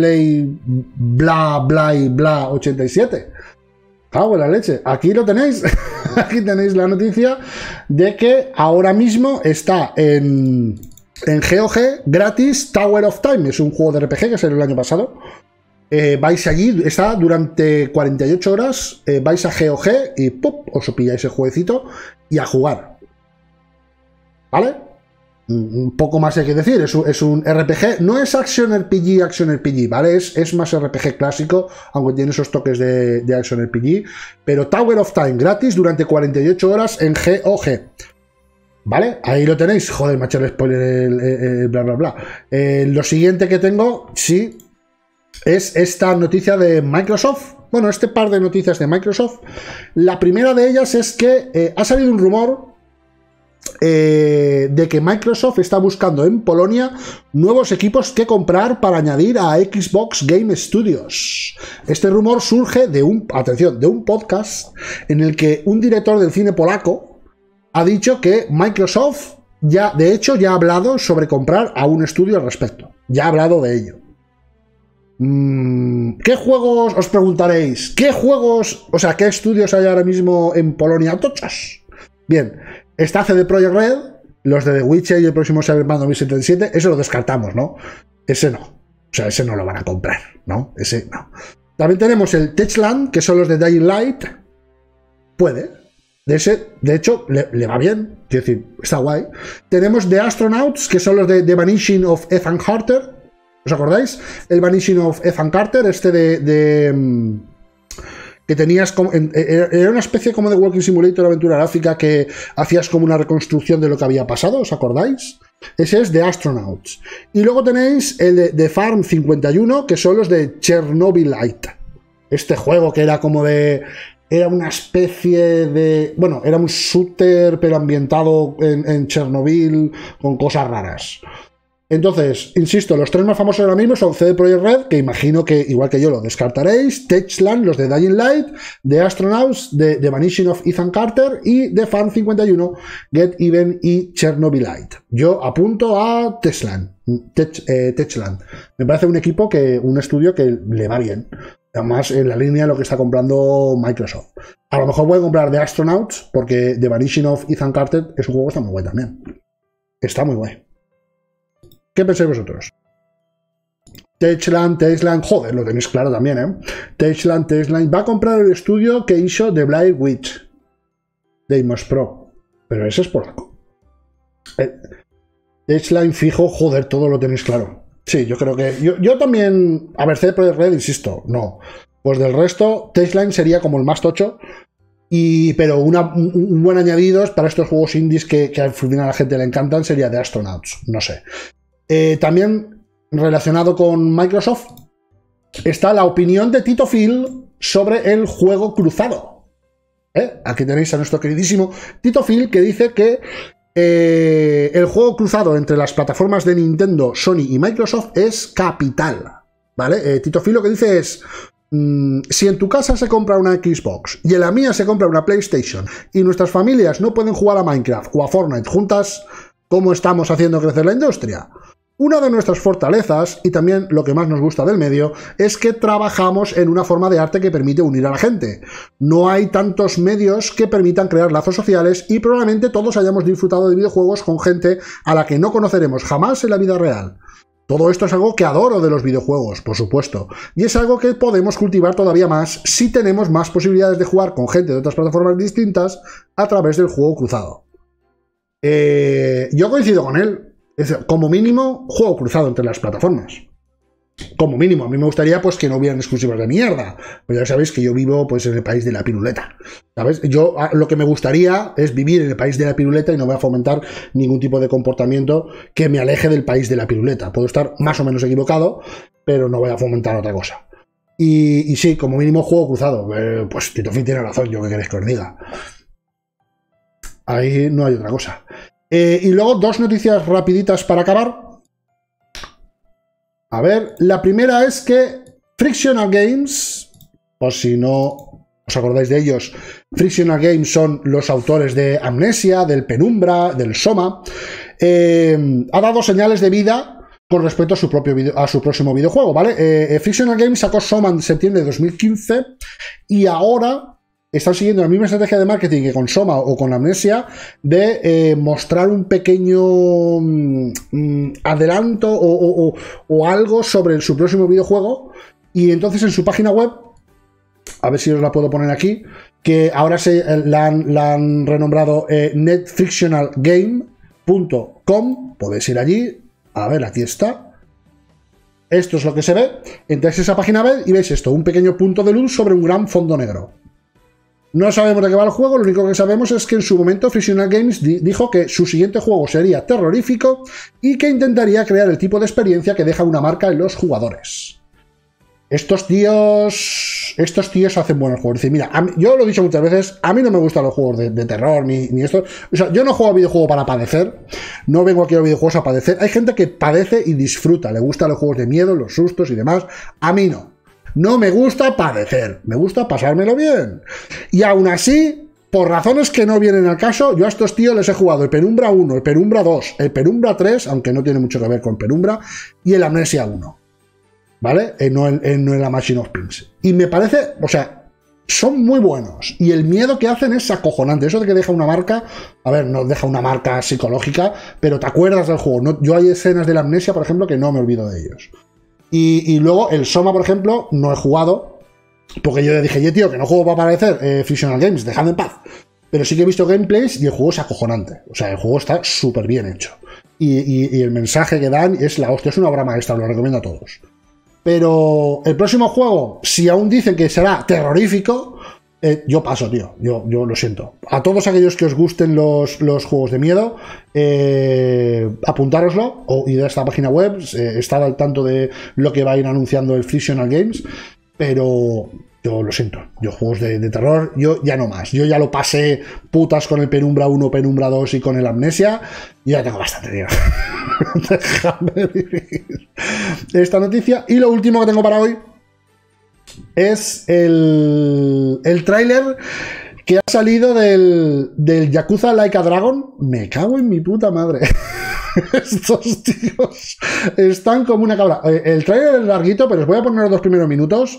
bla 87. ¡Ah, buena leche! Aquí lo tenéis. Aquí tenéis la noticia de que ahora mismo está en GOG gratis Tower of Time. Es un juego de RPG que salió el año pasado. Vais allí, está durante 48 horas, vais a GOG y ¡pum! Os pilláis el jueguecito y a jugar. ¿Vale? Un poco más hay que decir, es un RPG, no es Action RPG, ¿vale? Es más RPG clásico, aunque tiene esos toques de Action RPG, pero Tower of Time gratis durante 48 horas en GOG. ¿Vale? Ahí lo tenéis. Joder, macho, el spoiler, bla, bla, bla. Lo siguiente que tengo, sí, es esta noticia de Microsoft. Bueno, este par de noticias de Microsoft. La primera de ellas es que ha salido un rumor de que Microsoft está buscando en Polonia nuevos equipos que comprar para añadir a Xbox Game Studios. Este rumor surge de un podcast en el que un director del cine polaco ha dicho que Microsoft ya ha hablado sobre comprar a un estudio al respecto. Ya ha hablado de ello. ¿Qué juegos, os preguntaréis? ¿Qué juegos, o sea, qué estudios hay ahora mismo en Polonia tochos? Bien, está CD Projekt Red, los de The Witcher y el próximo Cyberpunk 2077, eso lo descartamos, ¿no? Ese no. O sea, ese no lo van a comprar, ¿no? Ese no. También tenemos el Techland, que son los de Dying Light. Puede. De hecho, le va bien. Quiero decir, está guay. Tenemos The Astronauts, que son los de The Vanishing of Ethan Carter. ¿Os acordáis? El Vanishing of Ethan Carter, que tenías como... Era una especie como de Walking Simulator, aventura gráfica, que hacías como una reconstrucción de lo que había pasado, ¿os acordáis? Ese es The Astronauts. Y luego tenéis el de Farm 51, que son los de Chernobylite. Este juego que era como de... Era una especie de... Bueno, era un shooter, pero ambientado en Chernobyl, con cosas raras. Entonces, insisto, los tres más famosos ahora mismo son CD Projekt Red, que imagino que, igual que yo, lo descartaréis, Techland, los de Dying Light, The Astronauts, The Vanishing of Ethan Carter y The Farm 51, Get Even y Chernobylite. Yo apunto a Techland. Me parece un estudio que le va bien. Además, en la línea de lo que está comprando Microsoft. A lo mejor voy a comprar The Astronauts, porque The Vanishing of Ethan Carter es un juego que está muy guay también. Está muy guay. ¿Qué pensáis vosotros? Techland, joder, lo tenéis claro también, ¿eh? Techland va a comprar el estudio que hizo The Blair Witch de Amos Pro, pero ese es polaco. Techland fijo, joder, todo lo tenéis claro. Sí, yo creo que... Yo también... A ver, CD Projekt Red, insisto, no. Pues del resto, Techland sería como el más tocho, pero un buen añadido para estos juegos indies que al final a la gente le encantan sería The Astronauts, no sé. También relacionado con Microsoft está la opinión de Tito Phil sobre el juego cruzado. Aquí tenéis a nuestro queridísimo Tito Phil, que dice que el juego cruzado entre las plataformas de Nintendo, Sony y Microsoft es capital, ¿vale? Tito Phil lo que dice es: si en tu casa se compra una Xbox y en la mía se compra una PlayStation y nuestras familias no pueden jugar a Minecraft o a Fortnite juntas, ¿cómo estamos haciendo crecer la industria? Una de nuestras fortalezas, y también lo que más nos gusta del medio, es que trabajamos en una forma de arte que permite unir a la gente. No hay tantos medios que permitan crear lazos sociales y probablemente todos hayamos disfrutado de videojuegos con gente a la que no conoceremos jamás en la vida real. Todo esto es algo que adoro de los videojuegos, por supuesto, y es algo que podemos cultivar todavía más si tenemos más posibilidades de jugar con gente de otras plataformas distintas a través del juego cruzado. Yo coincido con él. Es decir, como mínimo, juego cruzado entre las plataformas. Como mínimo, a mí me gustaría pues que no hubieran exclusivas de mierda. Pues ya sabéis que yo vivo pues en el país de la piruleta. ¿Sabes? Yo lo que me gustaría es vivir en el país de la piruleta y no voy a fomentar ningún tipo de comportamiento que me aleje del país de la piruleta. Puedo estar más o menos equivocado, pero no voy a fomentar otra cosa. Y sí, como mínimo juego cruzado. Pues Tito Fin tiene razón, yo qué queréis que os diga. Ahí no hay otra cosa. Y luego dos noticias rapiditas para acabar. A ver, la primera es que Frictional Games, por si no os acordáis de ellos, Frictional Games son los autores de Amnesia, del Penumbra, del Soma, ha dado señales de vida con respecto a su próximo videojuego, ¿vale? Frictional Games sacó Soma en septiembre de 2015 y ahora están siguiendo la misma estrategia de marketing que con Soma o con Amnesia de mostrar un pequeño adelanto o algo sobre su próximo videojuego. Y entonces en su página web, a ver si os la puedo poner aquí, que ahora la han renombrado netfictionalgame.com. Podéis ir allí. A ver, aquí está. Esto es lo que se ve. Entráis a esa página web y veis esto, un pequeño punto de luz sobre un gran fondo negro. No sabemos de qué va el juego, lo único que sabemos es que en su momento Frictional Games dijo que su siguiente juego sería terrorífico y que intentaría crear el tipo de experiencia que deja una marca en los jugadores. estos tíos hacen buenos juegos. Es decir, mira, yo lo he dicho muchas veces, a mí no me gustan los juegos de terror ni esto. O sea, yo no juego a videojuegos para padecer, no vengo aquí a los videojuegos a padecer. Hay gente que padece y disfruta, le gustan los juegos de miedo, los sustos y demás. A mí no. No me gusta padecer, me gusta pasármelo bien. Y aún así, por razones que no vienen al caso, yo a estos tíos les he jugado el Penumbra 1, el Penumbra 2, el Penumbra 3, aunque no tiene mucho que ver con Penumbra, y el Amnesia 1. ¿Vale? No en la Machine of Pins. Y me parece, o sea, son muy buenos. Y el miedo que hacen es acojonante. Eso de que deja una marca, a ver, no deja una marca psicológica, pero te acuerdas del juego. No, yo hay escenas de la Amnesia, por ejemplo, que no me olvido de ellos. Y luego el Soma, por ejemplo, no he jugado, porque yo le dije, tío, que no juego para aparecer Frictional Games, dejadme en paz. Pero sí que he visto gameplays y el juego es acojonante. O sea, el juego está súper bien hecho. Y el mensaje que dan es la hostia, es una obra maestra, lo recomiendo a todos. Pero el próximo juego, si aún dicen que será terrorífico, yo paso, tío. Yo lo siento. A todos aquellos que os gusten los juegos de miedo, apuntároslo o ir a esta página web, estar al tanto de lo que va a ir anunciando el Frictional Games, pero yo lo siento. Yo juegos de terror, yo ya no más. Yo ya lo pasé putas con el Penumbra 1, Penumbra 2 y con el Amnesia. Y ya tengo bastante, tío. Déjame vivir esta noticia. Y lo último que tengo para hoy es el tráiler que ha salido del Yakuza Like a Dragon. Me cago en mi puta madre. Estos tíos están como una cabra. El tráiler es larguito, pero os voy a poner los 2 primeros minutos.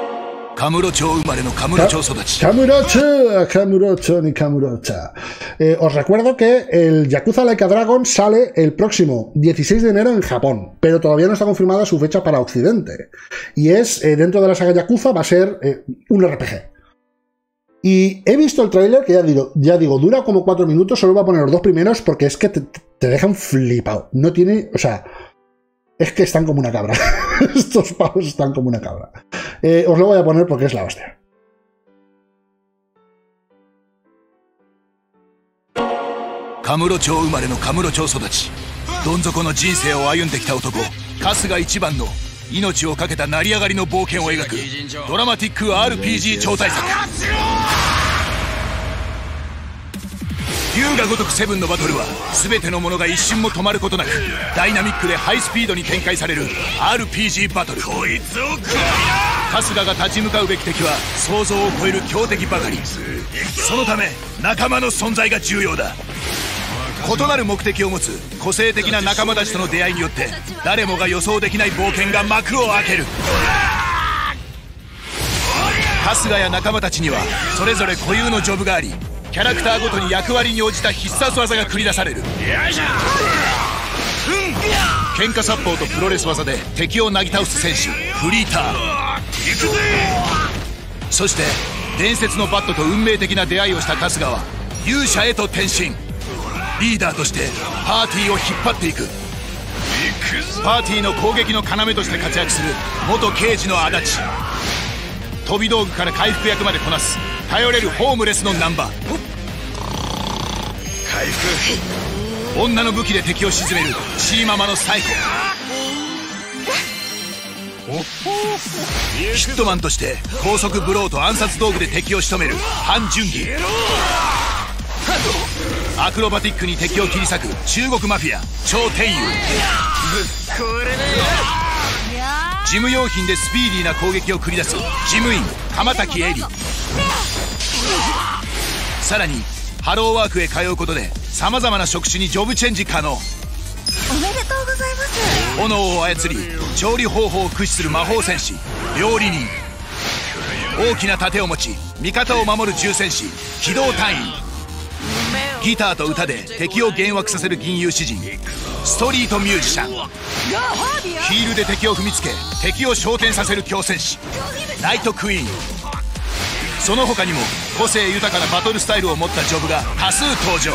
Kamurocho ni Kamurocha. Os recuerdo que el Yakuza Like a Dragon sale el próximo 16 de enero en Japón, pero todavía no está confirmada su fecha para Occidente. Y es, dentro de la saga Yakuza, va a ser un RPG. Y he visto el tráiler, que ya digo, dura como 4 minutos, solo voy a poner los 2 primeros porque es que te dejan flipado. No tiene, o sea, es que están como una cabra. Estos pavos están como una cabra. Os lo voy a poner porque es la hostia. Kamurocho 生まれのカムロ町育ち、どん底の人生を歩んできた男、春日一番の命をかけた成り上がりの冒険を描くドラマティック RPG 超大作。龍が如くセブンのバトルは全てのものが一瞬も止まることなくダイナミックでハイスピードに展開される RPG バトル。こいつを食らいな。春日が立ち向かうべき敵は想像を超える強敵ばかり。そのため仲間の存在が重要だ。異なる目的を持つ個性的な仲間たちとの出会いによって誰もが予想できない冒険が幕を開ける。春日や仲間たちにはそれぞれ固有のジョブがあり、キャラクターごとに役割に応じた必殺技が繰り出される。喧嘩殺法とプロレス技で敵をなぎ倒す選手フリーター。そして伝説のバットと運命的な出会いをした春日は勇者へと転身。リーダーとしてパーティーを引っ張っていく。パーティーの攻撃の要として活躍する元刑事の足立。飛び道具から回復役までこなす頼れるホームレスの難波。回復。女の武器で敵を鎮めるチーママのサイコ。ヒットマンとして高速ブローと暗殺道具で敵を仕留めるハン・ジュンギ。アクロバティックに敵を切り裂く中国マフィア張天佑。事務用品でスピーディーな攻撃を繰り出す事務員鎌滝絵里。さらにハローワークへ通うことでさまざまな職種にジョブチェンジ可能。 おめでとうございます。 炎を操り調理方法を駆使する魔法戦士料理人。大きな盾を持ち味方を守る銃戦士機動隊員。ギターと歌で敵を幻惑させる銀融詩人ストリートミュージシャン。ヒールで敵を踏みつけ敵を昇天させる強戦士ナイトクイーン。その他にも個性豊かなバトルスタイルを持ったジョブが多数登場。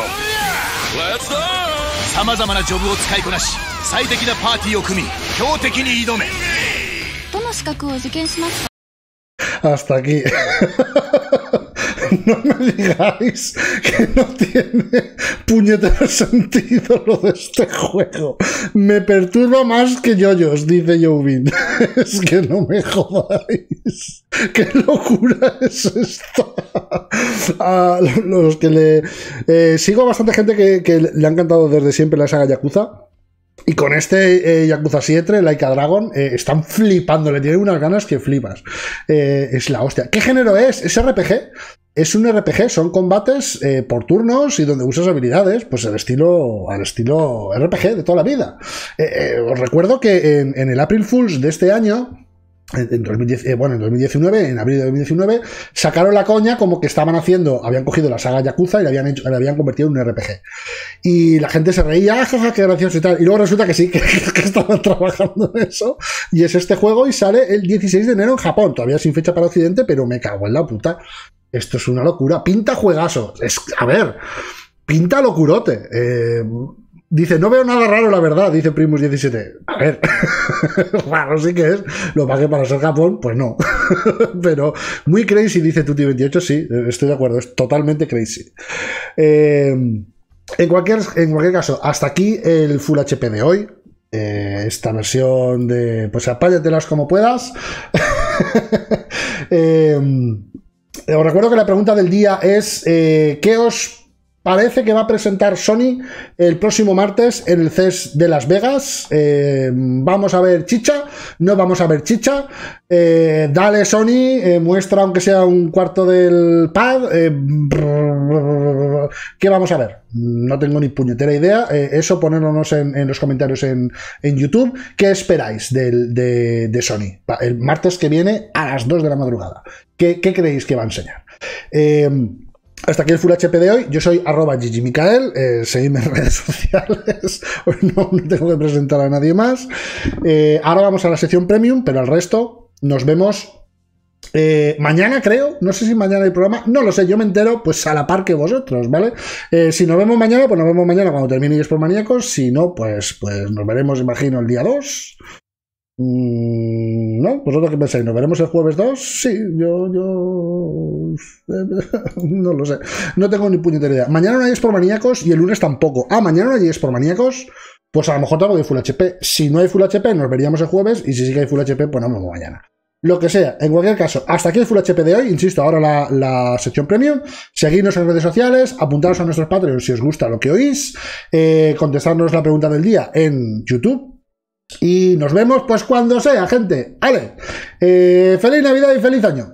さまざまなジョブを使いこなし最適なパーティーを組み強敵に挑め。 どの資格を受験しますか？ Hasta aquí. no me digáis que no tiene puñetero sentido lo de este juego. Me perturba más que yoyos, dice Jovin. Es que no me jodáis. ¿Qué locura es esta? A los que le... sigo a bastante gente que le ha encantado desde siempre la saga Yakuza. Y con este Yakuza 7, Like a Dragon, están flipando, le tienen unas ganas que flipas. Es la hostia. ¿Qué género es? ¿Es RPG? Es un RPG, son combates por turnos y donde usas habilidades, pues al estilo RPG de toda la vida. Os recuerdo que en el April Fools de este año... en 2019, en abril de 2019, sacaron la coña como que habían cogido la saga Yakuza y la habían convertido en un RPG. Y la gente se reía, jaja, qué gracioso y tal. Y luego resulta que sí, que estaban trabajando en eso. Y es este juego y sale el 16 de enero en Japón. Todavía sin fecha para Occidente, pero me cago en la puta. Esto es una locura. Pinta juegazo. A ver, pinta locurote. Dice, no veo nada raro, la verdad, dice Primus17. A ver, raro sí que es. Lo que para ser Japón, pues no. Pero muy crazy, dice Tuti28, sí, estoy de acuerdo, es totalmente crazy. En cualquier caso, hasta aquí el Full HP de hoy. Esta versión de... Pues apáñatelas como puedas. Os recuerdo que la pregunta del día es ¿qué os parece que va a presentar Sony el próximo martes en el CES de Las Vegas? ¿Vamos a ver chicha? ¿No vamos a ver chicha? Dale Sony, muestra aunque sea un cuarto del pad. ¿Qué vamos a ver? No tengo ni puñetera idea. Eso ponérnoslo en los comentarios en YouTube. ¿Qué esperáis de Sony? El martes que viene a las 2 de la madrugada. ¿Qué creéis que va a enseñar? Hasta aquí el Full HP de hoy. Yo soy @GGMicael. Seguidme en redes sociales. Hoy no tengo que presentar a nadie más. Ahora vamos a la sección premium, pero al resto nos vemos mañana, creo. No sé si mañana hay programa. No lo sé, yo me entero pues a la par que vosotros, ¿vale? Si nos vemos mañana, pues nos vemos mañana cuando termine eSport Maníacos. Si no, pues nos veremos, imagino, el día 2. ¿No? ¿Vosotros qué pensáis? ¿Nos veremos el jueves 2? Sí, yo no lo sé. No tengo ni puñetera idea. Mañana no hay eSport Maníacos y el lunes tampoco. Mañana no hay eSport Maníacos. Pues a lo mejor tengo de Full HP. Si no hay Full HP, nos veríamos el jueves. Y si sí que hay Full HP, pues nos vemos mañana. Lo que sea, en cualquier caso, hasta aquí el Full HP de hoy. Insisto, ahora la sección premium. Seguidnos en redes sociales, apuntaros a nuestros Patreons si os gusta lo que oís, contestarnos la pregunta del día en YouTube. Y nos vemos pues cuando sea, gente. ¡Ale! ¡Feliz Navidad y feliz año!